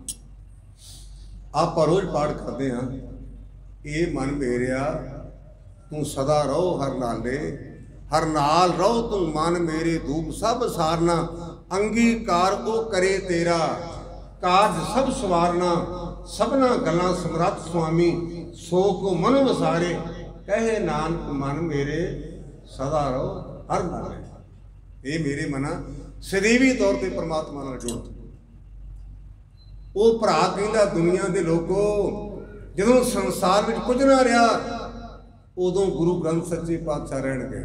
आप रोज पाठ करते हैं, ये मन मेरिया तू सदा रहो हर नाले, हर नाल रहो तू मन मेरे धूप सब सारना, अंगीकार को करे तेरा कारज सब सवारना, सबना गल्लां समरथ स्वामी, सो को मन वसारे, कहे नानक मन मेरे सदा रहो हर नाले। ये मेरे मना सदैवी तौर पर परमात्मा नाल जुड़। वो भरा कहंदा दुनिया के लोगों जदों संसार में कुछ ना रहा उदों गुरु ग्रंथ सच्चे पातशाह रहणगे।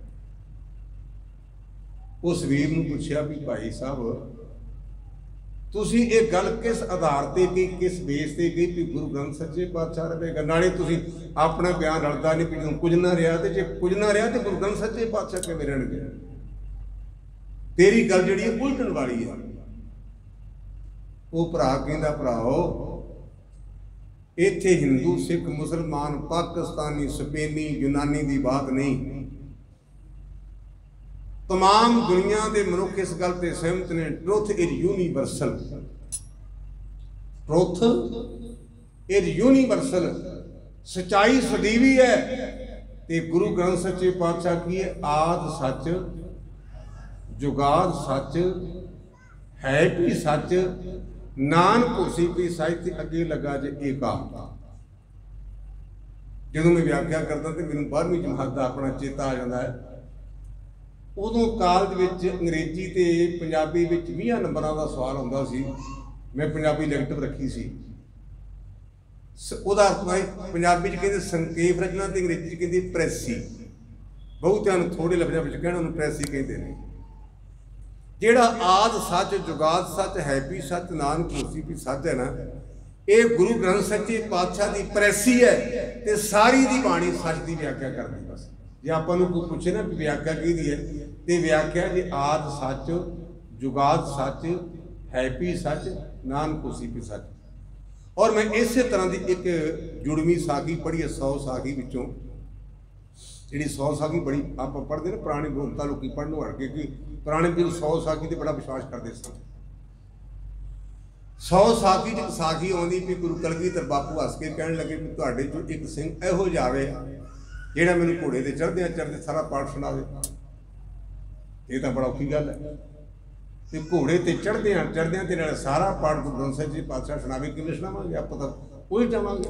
उस वीर नूं पुछया भी भाई साहब तुसी ये गल किस आधार ते की, किस बेस ते की भी गुरु ग्रंथ सच्चे पातशाह रहेगा? नाले तुसी अपना बयान रलदा नहीं भी कुछ ना रहा, तो जे कुछ ना रहा तो गुरु ग्रंथ सच्चे पातशाह किवें रहणगे? तेरी गल जिहड़ी उलटण वाली है। वो भरा कहंदा भराओ इत्थे हिंदू सिख मुसलमान पाकिस्तानी स्पेनी यूनानी की बात नहीं, तमाम दुनिया के मनुख इस गल ते सहमत ने। Truth is universal, truth is universal. सच्चाई सदैवी है, ते गुरु ग्रंथ सच्चे पातशाह की है, आद सच जुगाद सच है भी सच नानक होसी भी सच। अगे लगा जे एका। जो मैं व्याख्या करता तो मैं बारहवीं जमात का अपना चेता आ जाता है। उदों काल अंग्रेजी ते पंजाबी विच बीस नंबरों का सवाल होंदा सी। मैं पंजाबी लिखट रखी सी। ਉਹਦਾ पंजाबी कहते संकेप रचना तो अंग्रेजी कहते प्रैसी। बहुतिਆਂ ਨੂੰ थोड़े लफ्ज़ों में कहना उन्होंने प्रैसी कहते हैं। ਜਿਹੜਾ आद सच जुगाद सच है भी सच नानक होसी भी सच है ना, ये गुरु ग्रंथ सच्चे पातशाह की प्रैसी है। तो सारी दी बाणी सच की व्याख्या करती। बस जे आपां नूं कोई पुछे ना भी व्याख्या किहदी है, तो व्याख्या जी आद सच जुगाद सच है भी सच नानक होसी भी सच। और मैं इस तरह की एक जुड़वी साखी पढ़ी है, सौ साखी विचों जी सौ साखी बड़ी आप पढ़ते ना पुराने ग्रंथां लोग पढ़नों हट के कि पुराने भी सौ साखी से बड़ा विश्वास करते सन। सौ साखी च साखी आती भी गुरु कलगीधर बापू हस के कहने लगे भी तुहाडे चों एक सिंह इहो जावे जिहड़ा मैनूं घोड़े ते चढ़दे चढ़दे सारा पाठ सुणावे। ये तो बड़ा औखी गल है। तो घोड़े ते चढ़दे चढ़दे ते नाल सारा पाठ गुरु ग्रंथ साहिब जी पातशाह सुणावे, किवें सुणावांगे? आपां तां कोई जावांगे।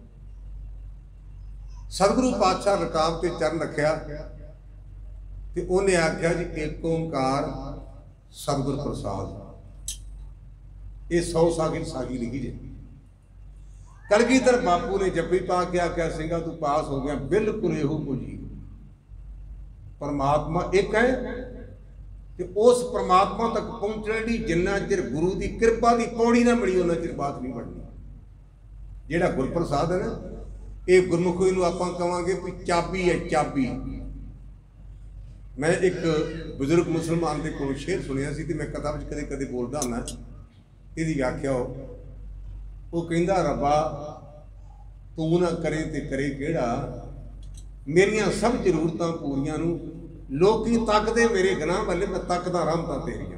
सतगुरु पातशाह रकाब ते चरण रखिया ते उन्हें आख्या जी एक ओंकार सतगुर प्रसाद। ये सौ साखी साखी लिखी जे। कलगीधर बापू ने जपी पा के आख्या सिंघा तू पास हो गया, बिल्कुल इहो पुजी। परमात्मा एक है ते उस परमात्मा तक पहुंचने लई जिन्ना चिर गुरु की कृपा की पौड़ी ना मिली उन्ना चिर बात नहीं बननी। जिहड़ा गुर प्रसाद है ना, ये गुरमुखी नूं आपां कहांगे भी चाबी है, चाबी। मैं एक बजुर्ग मुसलमान के कोल शेर सुनिया सी, मैं कथा विच कदे कदे बोलदा हुंदा। इहदी व्याख्या हो वो कहंदा, रब्बा तू ना करे ते करे किहड़ा, मेरियां सब जरूरतां पूरियां नूं लोकी तकदे मेरे गनाह वाले, मैं तकदा रहमतां तेरियां।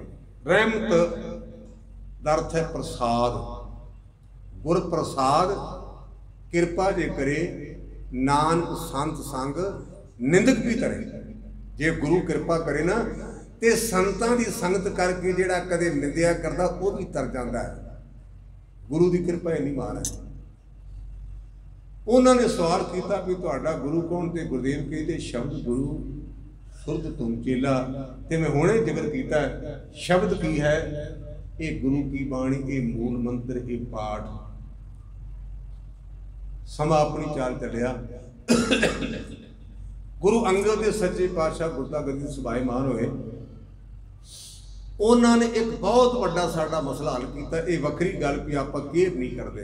रहमत दा अर्थ है प्रसाद। गुर प्रसाद कृपा जे करे नानक संत संग निंदक भी करे। जे गुरु कृपा करे ना ते संतां दी संगत करके जिहड़ा कदे निंदिया करदा वो भी तर जांदा है। गुरु की कृपा इन्नी मान है। उन्होंने सवाल किया भी तुहाडा गुरु कौन? ते गुरुदेव कहते शब्द गुरु सुरत तुम चेला। ते मैं हुणे जिक्र किया शब्द की है, ये गुरु की बाणी, ये मूल मंत्र, ये पाठ। समा अपनी चाल चलिया। गुरु अंगद के सच्चे पातशाह गुरता गद्दी सुभाईमान होए। उन्होंने एक बहुत बड़ा साडा मसला हल किया। ये वक्री गल भी आप केयर नहीं करते।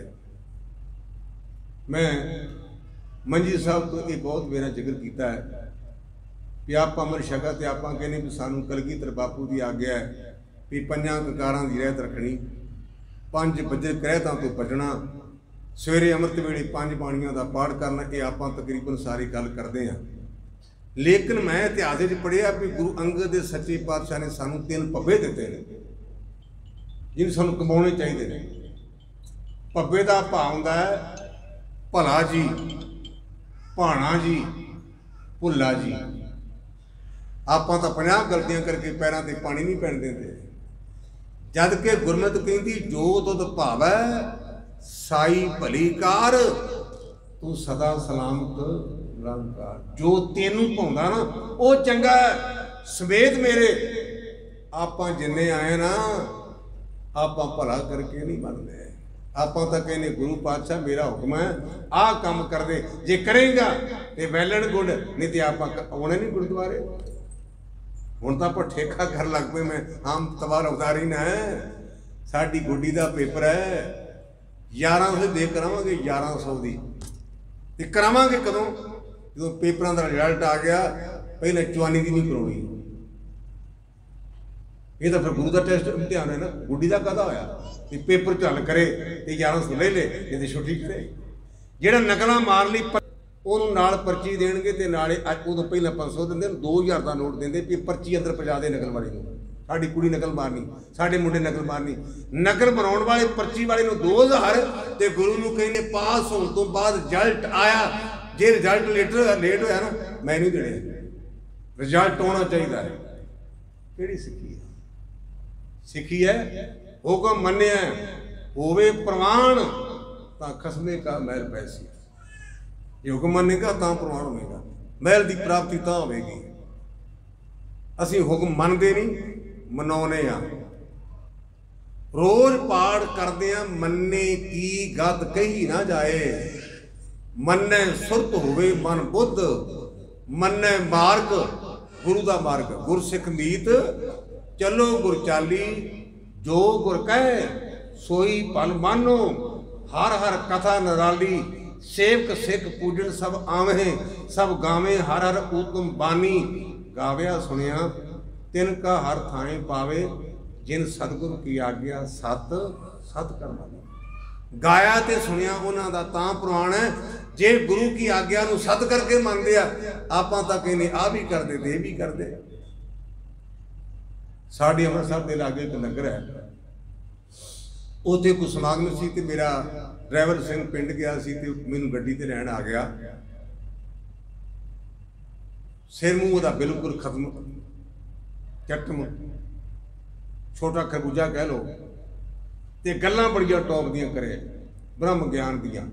मैं मंजी साहब तो ये बहुत मेरा जिक्र किया है कि आप अमर छका तो आप कहने भी सानू कलगीधर बापू की आग्या है भी पंजां ककारां की रहत रखनी, पंज बजे करहतां तो बचना, सवेरे अमृत वेले पंज बाणियां का पाठ करना। ये आप तकरीबन सारी गल करते हैं। लेकिन मैं इतिहास पढ़िया भी गुरु अंगद के सच्चे पातशाह ने सानू तीन पब्बे दिते हैं जिन्हें सानू कमाने चाहिए। पब्बे का भाव होंदा है भला जी, भाणा जी, भुल्ला जी। आपां तां पचास गलतियां करके पैरों ते पानी नहीं पैण देंदे, जद के गुरमत कहती जो तुद भावै साई भली कार, तू सदा सलामत निरंकार। जो तेनू भाउंदा ना वो चंगा है। समेत मेरे आपां जिन्ने आए ना, आपां भला करके नहीं मनदे। आपां तां कहने गुरु पातशाह मेरा हुक्म है आ काम कर दे, जे करेगा तो वैलन गुड, नहीं तो आपां आउणे नहीं गुरुद्वारे। हुण तां आपां ठेका कर लग पे। मैं आम तबार अवतारी ना है, साडी गुड्डी का पेपर है, ग्यारह सौ दे करावांगे, ग्यारह सौ की ते करावांगे कदों? जो पेपरों का रिजल्ट आ गया, पहले चवानी की नहीं करवानी। ये तो फिर गुरु का टेस्ट इम्तिहान है ना, गुड्डी का कदा होया कि पेपर च हल करे तो ग्यारह सौ ले ले, ये छुट्टी करे। ਜਿਹੜਾ ਨਕਲਾਂ ਮਾਰ ਲਈ ਉਹਨੂੰ ਨਾਲ ਪਰਚੀ ਦੇਣਗੇ ਤੇ ਨਾਲੇ ਉਦੋਂ ਪਹਿਲਾਂ ਪੰਜ ਸੌ ਦਿੰਦੇ, ਦੋ ਹਜ਼ਾਰ ਦਾ ਨੋਟ ਦਿੰਦੇ ਵੀ ਪਰਚੀ ਅੰਦਰ ਪਹੁੰਚਾ ਦੇ ਨਕਲ ਵਾਲੇ ਨੂੰ। ਸਾਡੀ ਕੁੜੀ ਨਕਲ ਮਾਰਨੀ, ਸਾਡੇ ਮੁੰਡੇ ਨਕਲ ਮਾਰਨੀ। ਨਕਲ ਬਣਾਉਣ ਵਾਲੇ ਪਰਚੀ ਵਾਲੇ ਨੂੰ ਦੋ ਹਜ਼ਾਰ ਤੇ ਗੁਰੂ ਨੂੰ ਕਹਿੰਦੇ ਪਾਸ ਹੋਣ ਤੋਂ ਬਾਅਦ ਰਿਜ਼ਲਟ ਆਇਆ जे रिजल्ट लेट लेट होया ना मैं नहीं देने, रिजल्ट होना चाहिए। किहड़ी सिक्खी है? सिक्खी है हुक्म मन्निया होवे प्रवान तां खसमे का महल पैसी। जे हुक्म मन्नेगा तां प्रवान होगा, महल की प्राप्ति तां होगी। असीं हुक्म मनते नहीं मनाउने आ। रोज पाठ करते हैं मन्ने की गत कही ना जाए, मन्ने सुरत होवे मन बुद्ध, मन्ने मार्ग गुरु का मार्ग। गुरसिख मीत चलो गुर चाली, जो गुर कहे सोई पल मानो। हर हर कथा निराली, सेवक सिख पूजन सब आवे। सब गावे हर हर उत्तम बानी, गाव्या सुनिया तिनका हर थाए पावे। जिन सतगुरु की आज्ञा सत सत करना। गाया ते सुनिया उन्हां दा तां प्रवान है जे गुरु की आज्ञा नूं सत करके मनदे आ। आपां तां कहने आ भी करदे ते भी करदे। साडे अमृतसर दे लागे एक नगर है, उत्थे कोई समागम सी ते मेरा ड्राइवर सिंह पिंड गया सी ते मैनूं गड्डी ते लैण आ गया। सिर मूँह दा बिल्कुल खत्म, चटम, छोटा खरबूजा कह लो, ते गल्लां बड़ियां टॉप दियां करे ब्रह्म ज्ञान दियां।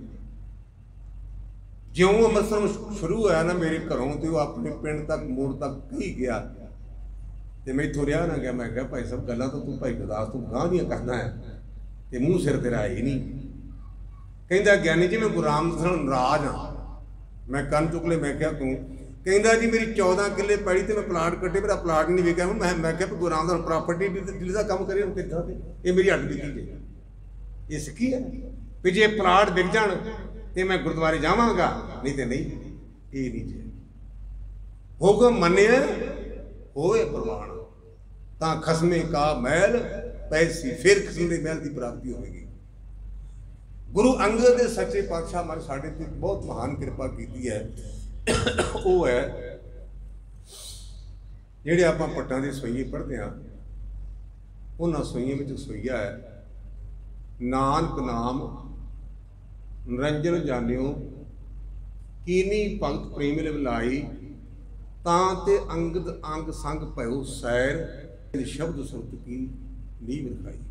ज्यों अमृतसर शुरू होया ना मेरे घरों तो वो अपने पिंड तक मोड़ तक ही गया, तो मैं इत्थों रहा ना गया। मैं कहा भाई साहब गल्लां तो तू भाई गुरदास तू गांह दियां करना है, तो मूँह सिर तेरा है ही नहीं। कहता ज्ञानी जी मैं गुरु रामदास नाल नाराज हाँ। मैं कन चुक ले, मैं क्या तू? कहता जी मेरी चौदह किले पैड़ी तो मैं प्लाट कट्टे, मेरा प्लाट नहीं विका। मैं मैं क्या गुरु रामदास प्रॉपर्टी डील का काम करे कितना, ये मेरी हट बीती जे। ये सिक्खी है भी जे प्लाट विक जान तो मैं गुरुद्वारे जावांगा, नहीं तो नहीं। ये नहीं जे हुक्म मन्निया होए प्रवान तां खसमे का महल पैसी। फिर खसमे के महल की प्राप्ति होगी। गुरु अंगद दे सच्चे पातशाह मारे साडे ते बहुत महान कृपा की है। वो है जिहड़े आपां पट्टां दे सोईए पढ़ते हैं, उन्हां सोईयां विच सोईया है नानक नाम निरंजन जानियो, कीनी भगत प्रेम लिवलाई। तां ते अंगद अंग संग भयो सैर, शब्द सुरत की नींव रखाई।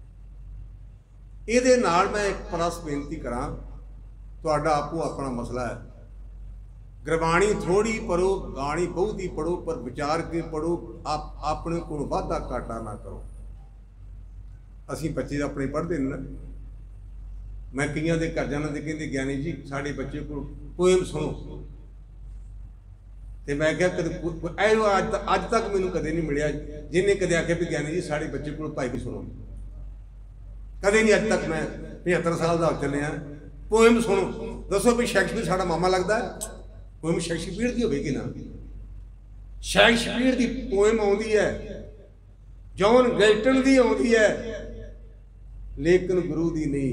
ਇਹਦੇ ਨਾਲ मैं एक प्लस बेनती करा, ਤੁਹਾਡਾ ਆਪੋ अपना मसला है। गुरबाणी थोड़ी पढ़ो, गाणी बहुत ही पढ़ो, पर विचार के पढ़ो। आप अपने को वाधा घाटा ना करो। असी बच्चे अपने पढ़ते ना, मैं कई के घर जाना तो कहते ज्ञानी जी साढ़े बच्चे को पोएम सुनो, तो मैं क्या कद अज अज तक मैनू कदे नहीं मिलिया जिन्हें कदे आख्या भी ज्ञानी जी साढ़े बच्चे को भाई सुनो। कदे नहीं अज तक। मैं पचहत्तर साल का चले हैं, पोएम सुनो। दसो भी शैक्सपीयर साड़ा मामा लगता है? पोएम शैक्सपीयर की होगी ना? शैक्सपीयर की पोएम आती है, जॉन गैल्टन की आती है, लेकिन गुरु की नहीं।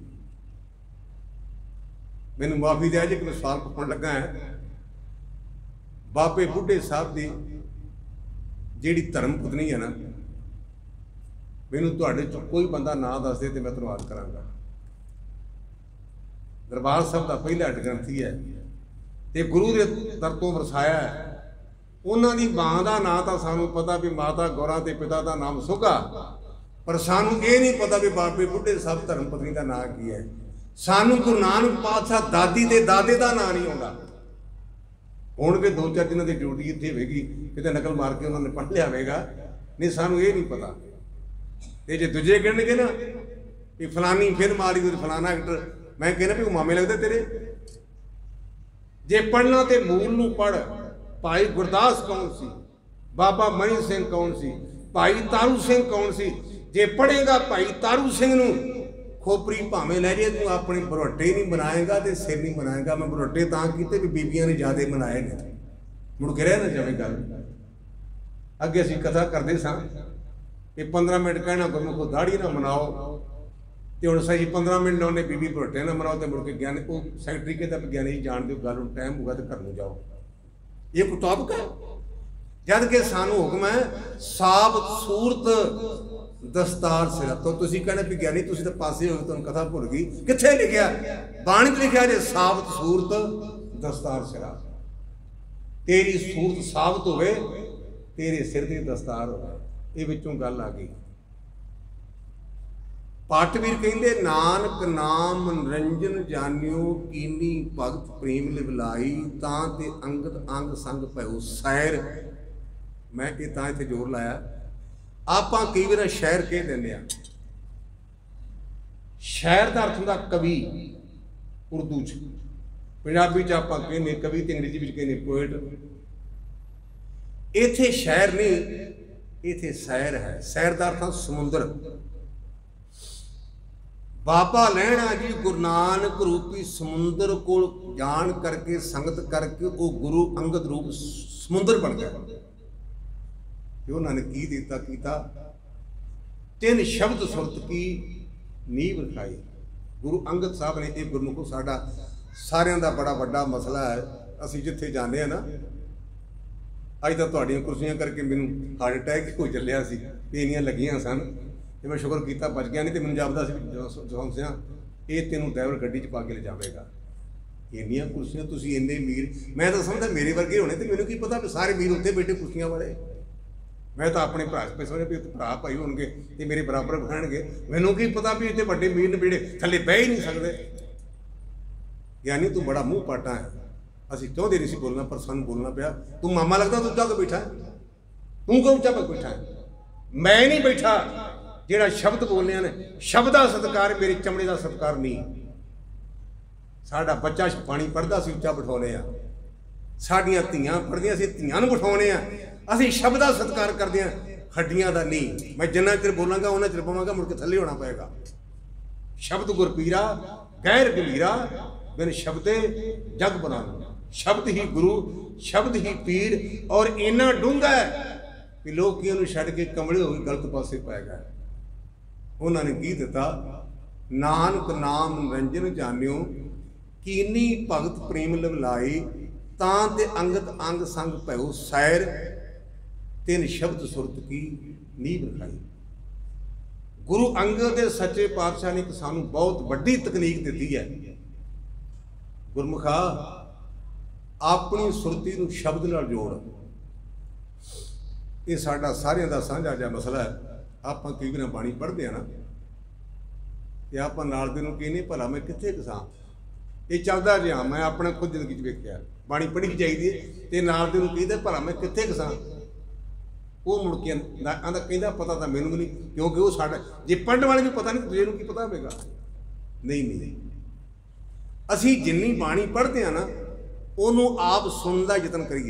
मैनू माफी दिया जी कि मैं सवाल पुछण लगा है। बाबे बुढ़े साहब की जिहड़ी धर्म पत्नी है ना, मैनू तुहाडे चों कोई बंदा ना दस दे तो मैं धन्यवाद करांगा। दरबार साहब का पहला ग्रंथी है, तो गुरु के दर तो वरसाया है। उन्हों की माँ का नाम तो सानू पता भी माता गौरा ते पिता का नाम सुगा, पर सानू ये नहीं पता भी बाबे बुढ़े साहब धर्म पत्नी का नाम की है। सानू गुरु नानक पातशाह दादी के दादे का नाम नहीं आता। हुण के दो चार दिनों की ड्यूटी इतनी होगी, कितने नकल मार के उन्होंने पढ़ लिया होगा, नहीं सानू ये नहीं पता। तो जो दूजे कहने ना भी फलानी फिल्म आ रही, फलाना एक्टर, मैं कहना भी मामे लगते तेरे। जे पढ़ना तो मूल नूं पढ़। भाई गुरदास कौन सी, बाबा मनी सिंह कौन सी, भाई तारू सिंह कौन सी। जे पढ़ेगा भाई तारू सिंह नूं, खोपरी भावें लै जे, तू अपने बरोटे नहीं बनाएगा तो सिर नहीं बनाएगा। मैं बरोटे तां कीते भी बीबियां ने ज्यादा बनाए ने, मुड़ के रह ना जाए गल। अगे असीं कथा करते सां कि पंद्रह मिनट कहना गुरमुखो दाढ़ी ना मनाओ, तो हम सही पंद्रह मिनट लाने बीबी बरोटे ना मनाओ, तो मुड़ के ज्ञानी वो सैकटरी कहता भी ज्ञानी जान दो गल, टाइम होगा तो घर में जाओ। ये कोई टॉपिक है? जद के सानू हुक्म है साबत सूरत दस्तार सिर। तो तुसीं कहना भी ज्ञानी तुसीं तो पासे हो, तुहानूं कथा भुल गई। कित्थे लिखिया? बाणी च लिखिया जे साबत सूरत दस्तार सिरा, तेरी सूरत साबित होवे तेरे सिर की दस्तार होवे। ये विचों गल आ गई। पाठवीर कहते नानक नाम मनोरंजन जानियो कीनी भगत प्रेम लिवलाई तां ते अंगत अंग संग पयो सैर। मैं ये तां इत्थे जोर लाया, आपां कई बार शहर कह दिंदे आ, शहर का अर्थ होंदा कवि, उर्दू च, पंजाबी च आपां कहने कवि ते अंग्रेजी में कहने पोएट। इत्थे शहर नहीं, इत्थे सैर है। सैर का अर्थ समुंदर। बाबा लहणा जी गुरु नानक रूपी समुंदर को जान करके संगत करके वो गुरु अंगद रूप समुंदर बन गया। उन्होंने की दिता कीता, तीन शब्द सुरत की नींव रखाई। गुरु अंगद साहब ने एक गुरमुखो साडा सारिਆਂ ਦਾ बड़ा ਵੱਡਾ मसला है। ਅਸੀਂ ਜਿੱਥੇ ਜਾਂਦੇ ਆ ना, ਅੱਜ ਤਾਂ ਤੁਹਾਡੀਆਂ ਕੁਰਸੀਆਂ ਕਰਕੇ ਮੈਨੂੰ ਹਾਰਟ ਅਟੈਕ ਹੋ ਚੱਲਿਆ ਸੀ, ਇੰਨੀਆਂ ਲੱਗੀਆਂ ਸਨ ਤੇ ਮੈਂ ਸ਼ੁਕਰ ਕੀਤਾ ਬਚ ਗਿਆ, ਨਹੀਂ ਤੇ ਮੈਨੂੰ ਜਾਪਦਾ ਸੀ ਜੋਨ ਸਿਆ ਇਹ ਤੈਨੂੰ ਡਰਾਈਵਰ ਗੱਡੀ 'ਚ ਪਾ ਕੇ ਲਿਜਾਵੇਗਾ। ਇੰਨੀਆਂ ਕੁਰਸੀਆਂ, ਤੁਸੀਂ ਇੰਨੇ ਅਮੀਰ, ਮੈਂ ਤਾਂ ਸਮਝਦਾ ਮੇਰੇ ਵਰਗੇ ਹੋਣੇ, ਤੇ ਮੈਨੂੰ ਕੀ ਪਤਾ ਵੀ ਸਾਰੇ ਅਮੀਰ ਉੱਥੇ ਬੈਠੇ ਕੁਰਸੀਆਂ ਵਾਲੇ। मैं तो अपने भरा पे समझ भी भरा भाई होंगे तो मेरे बराबर बहनगे, मैनू की पता भी इतने बड़े मीर ने बेड़े थले बह ही नहीं सकते। यानी तू बड़ा मूँह पाटा है, असी चाहते नहीं बोलना पर सानू बोलना पिया। तू मामा लगता तू उच्चा बैठा है, तू क्यों उच्चा बैठा है? मैं नहीं बैठा, जेड़ा शब्द बोलने ने शब्द का सत्कार, मेरे चमड़े का सत्कार नहीं। साडा बच्चा पानी पढ़ता सी उच्चा बिठाने, साडियां धीआं पढ़दियां सी धीआं नूं बिठाने, ਅਸੀਂ ਸ਼ਬਦ ਦਾ ਸਤਿਕਾਰ ਕਰਦੇ ਹਾਂ, ਹੱਡੀਆਂ ਦਾ ਨਹੀਂ। ਮੈਂ ਜਿੰਨਾ ਚਿਰ ਬੋਲਾਂਗਾ ਉਹਨਾਂ ਚਿਰ ਪਵਾਂਗਾ, ਮੁੜ ਕੇ ਥੱਲੇ ਹੋਣਾ ਪਏਗਾ। ਸ਼ਬਦ ਗੁਰਪੀਰਾ ਗਹਿਰ ਗੰਭੀਰਾ ਬਿਨ ਸ਼ਬਦੇ ਜਗ ਬਨਾਨਾ। ਸ਼ਬਦ ਹੀ ਗੁਰੂ, ਸ਼ਬਦ ਹੀ ਪੀਰ। ਔਰ ਇੰਨਾ ਡੂੰਘਾ ਹੈ ਕਿ ਲੋਕ ਇਹਨੂੰ ਛੱਡ ਕੇ ਕਮਲੇ ਹੋ ਕੇ ਗਲਤ ਪਾਸੇ ਪੈ ਗਏ। ਉਹਨਾਂ ਨੇ ਕੀ ਦਿੱਤਾ, ਨਾਨਕ ਨਾਮ ਨਿਰੰਜਨ ਜਾਣਿਓ ਕੀਨੀ ਭਗਤ ਪ੍ਰੇਮ ਲਵਲਾਈ ਤਾਂ ਤੇ ਅੰਗਤ ਅੰਗ ਸੰਗ ਭਇਓ ਸੈਰ। तीन शब्द सुरत की नींव रखाई। गुरु अंगद के सच्चे पातशाह ने सानू बहुत वड्डी तकनीक दी है। गुरमुखा अपनी सुरती नूं शब्द नाल जोड़, ये साडा सारिਆਂ ਦਾ ਸਾਂਝਾ ਜਿਹਾ मसला है। ਆਪਾਂ कई बार बाणी पढ़ते हैं ना, ਤੇ ਆਪਾਂ ਨਾਲ ਦੇ ਨੂੰ ਕਹਿੰਦੇ भला मैं कित्थे कसां, ये चलदा जिहा मैं अपने खुद जिंदगी च वेखिया। बाणी पढ़ी चाहिदी है ते नाल दे नूं कहदे भला मैं कित्थे कसां, वो मुड़ के आंदा कहता पता तो मैनू भी नहीं, क्योंकि वो साडा जे पढ़ने वाले को पता नहीं दूजे की पता होगा। नहीं नहीं, असी जिन्नी बाणी पढ़ते हैं ना उन्होंने आप सुनने का यतन करिए।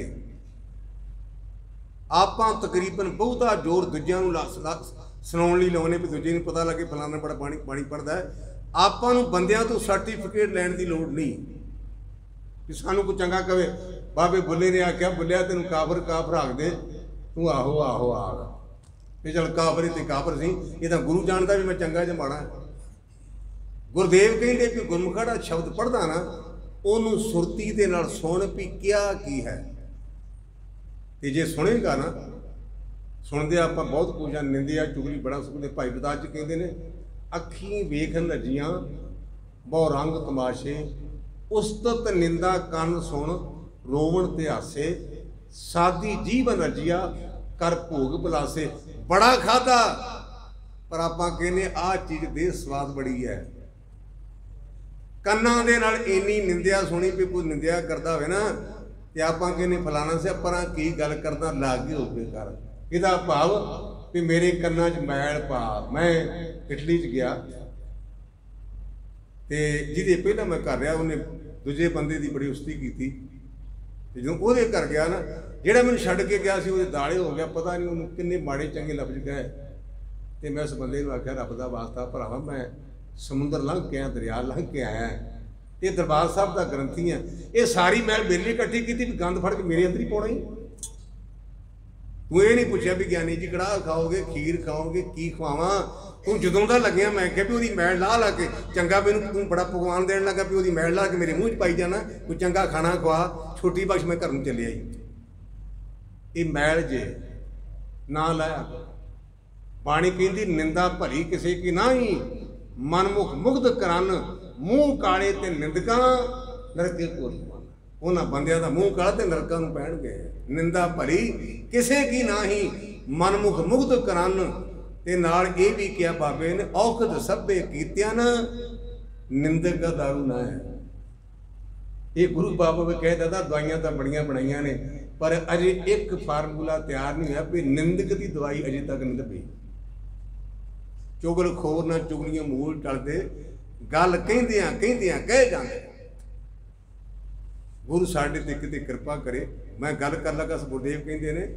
आप तकरीबन बहुता जोर दूजिया सुनाने लिए लाने भी दूजे पता लगे फलाना बड़ा बाणी बाणी पढ़ता है। आपू बंदियां तो सर्टिफिकेट लैन की लोड़ नहीं कि सानू कोई चंगा कहे बाबे बुले ने आख्या बुलिया तेन काफर काफर आख दे तू आहो आहो आग भी चल काफर तो काफर सी, ये तो गुरु जानता भी मैं चंगा ज माड़ा। गुरदेव कहते भी गुरमुखा दा शब्द पढ़दा ना उन्होंने सुरती दे नाल सुन भी क्या की है। तो जे सुनेगा ना, सुनते आप बहुत कुछ निंदिया चुगली बड़ा सुनते। भाई गुरदास जी कहते हैं अखी वेख नजियां बहु रंग तमाशे उस्तत निंदा कन सुन रोवण ते हासे सादी जीवन रजिया कर भोग बुलासे। बड़ा खादा पर आप कहने आ चीज दे स्वाद बड़ी है। कन्ना दे नाल इन्नी निंदिया सुनी भी कोई निंदिया करता हो ना, तो आप कहने फलाना से पर की गल करना लागे हो कर। इहदा भाव भी मेरे कन्ना च मैल पा। मैं इटली च गया तो जिहदे पहला मैं कर रहा उन्हें दूजे बंदे की बड़ी उस्ती की। जो वो घर गया ना, जोड़ा मैं छड़ के गया वो दाले हो गया, पता नहीं उन्होंने किन्ने माड़े चंगे लफ्ज गए। तो मैं उस बंदे को आख्या रब का वास्ता भरावा मैं समुद्र लंघ के आया, दरिया लंघ के आया, ये दरबार साहब का ग्रंथी है, ये सारी मैल मेरे इकट्ठी की भी गंद फड़ के मेरे अंदर ही पाना ही। तू ये नहीं पूछा भी ज्ञानी जी कड़ाह खाओगे खीर खाओगे की खवावा, तू जदों का लग्या मैं क्या भी वो मैल ला ला के चंगा मैनू तू बड़ा पकवान देन लगा भी वो मैल ला के मेरे मूँह च पाई जाना, कोई चंगा खाना खवा छोटी बख्श मैं घर में चले आई। ये मैल जे ना लाया। बाणी कहती निंदा भरी किसी की ना ही मनमुख मुग्ध करन मूँह काले ते निंदका नरके को उन्हां बंदियां दा मूँह काला ते नरकां नूं पैणगे। निंदा भली किसे की नाही, मनमुख मुग्ध करन। ते नाल ये भी कहा बाबे ने, औखद सभे कीतियां न, निंदक दा दारू ना है। ये गुरु बाबा भी कह दिता दवाइयां तो बड़ियां बनाइया ने, पर अजे एक फार्मूला तैयार नहीं होया भी निंदक की दवाई अजे तक नहीं लभी। चुगल खोर ना चुगलियां मूल टलदे, गल कहंदियां कहंदियां कह जांदे। गुरु साडे ते किते कृपा करे। मैं गल कर लगा, गुरदेव कहंदे ने,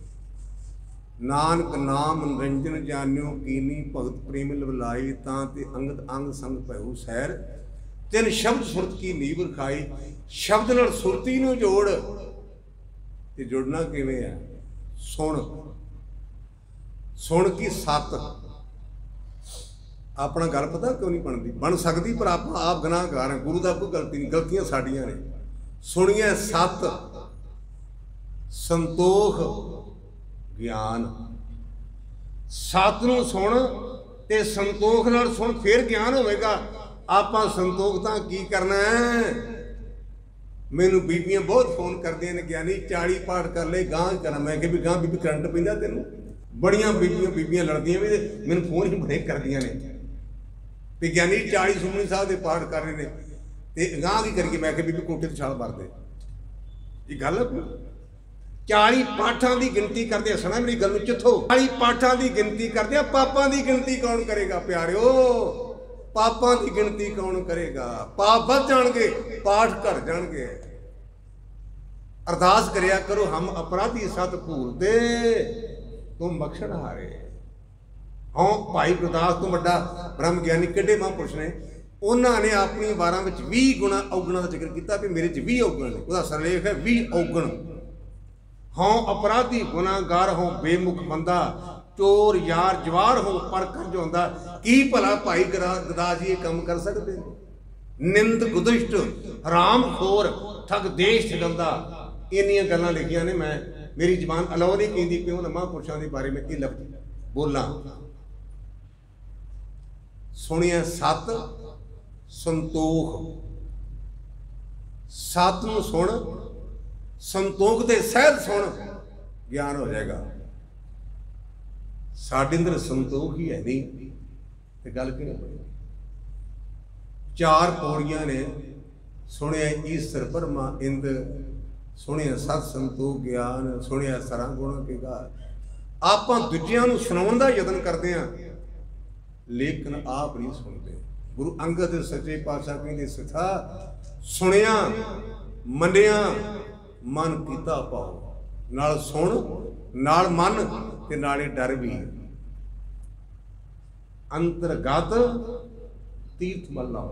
नानक नाम निरंजन जानियो कीनी, भगत प्रेम लवलाई, तां ते अंगत अंग संग भयू सैर, तिन शब्द सुरत की नीव रखाई। शब्द नाल सुरती नूं जोड़, ते जुड़ना किवें है? सुण। सुण की सत। अपना गल पता क्यों नहीं बनती? बन सकती पर आप आप गुनाहगार हैं। गुरु दा कोई गलती नहीं, गलतियां साडियां ने। सुनिए सत, संतोख, ज्ञान। सत नूं सुण ते संतोख नाल सुण, फिर ज्ञान होवेगा। आपां संतोख तां की करना है? मैनू बीबियां बहुत फोन करदियां ने, ज्ञानी चाली पाठ कर ले, गांह करा। मैं कि भी गांह बीबी करंट पैंदा तैनूं? बड़ियां बीबियां बीबियां लड़दियां भी, मैनू फोन ही बड़े करदियां ने भी ज्ञानी चाली सुमनी साहब के पाठ कर रहे हैं, ते गांह की करिए? मैं कि बीबी कोठे ते छाल मार दे। ये गल चाली पाठां की गिनती करदे, सुना मेरी गल चित्थो? चाली पाठां की गिनती करदे, पापां की गिनती कौन करेगा प्यारिओ? पापां की गिनती कौन करेगा? पाप बध जाणगे, पाठ घट जाणगे। अरदास करिया करो, हम अपराधी सत भूल दे, तुम बख्शण हारे। हाँ, भाई गुरदास तो वड्डा ब्रह्म ज्ञानी किहड़े महापुरुष ने, उन्होंने अपनी वारां विच बीस गुणा अवगुणा का जिक्र किया भी मेरे च बीस अवगुण ने। उसका सरलेख है बीस अवगुण। हाँ, अपराधी गुनाहगार हो, बेमुख बंदा, चोर यार जवार हो, पर कर जो होंदा की भला भाई गुरदास जी ये काम कर सकते? निंद गुदिष्ट, हराम खोर, ठग देश ठगंदा, इन्नियां गल्लां लिखियां ने। मैं मेरी जबान अलाउ नहीं कहती कि उन्होंने महापुरुषों के बारे में ये लफ्ज बोला। सुनिए सत, संतोख। सत नूं सुण, संतोख दे सहज सुण, ज्ञान हो जाएगा। साडे अंदर संतोख ही है नहीं ते गल किवें बनी? चार पौड़ियां ने, सुनिया ईश्वर ब्रह्मा इंद, सुनिया सत संतोख ज्ञान, सुनिया सरा गुण के गार। आपां दूजियां नूं सुणाउण दा यतन करदे हां, लेकिन आप नहीं सुनते। गुरु अंगद सच्चे पातशाह कहंदे, सिथा सुनिया मनिया मन कीता पाओ। नाल सुण, नाल मन, ते नाले डर भी। अंतरगत तीर्थ मल्लाओ।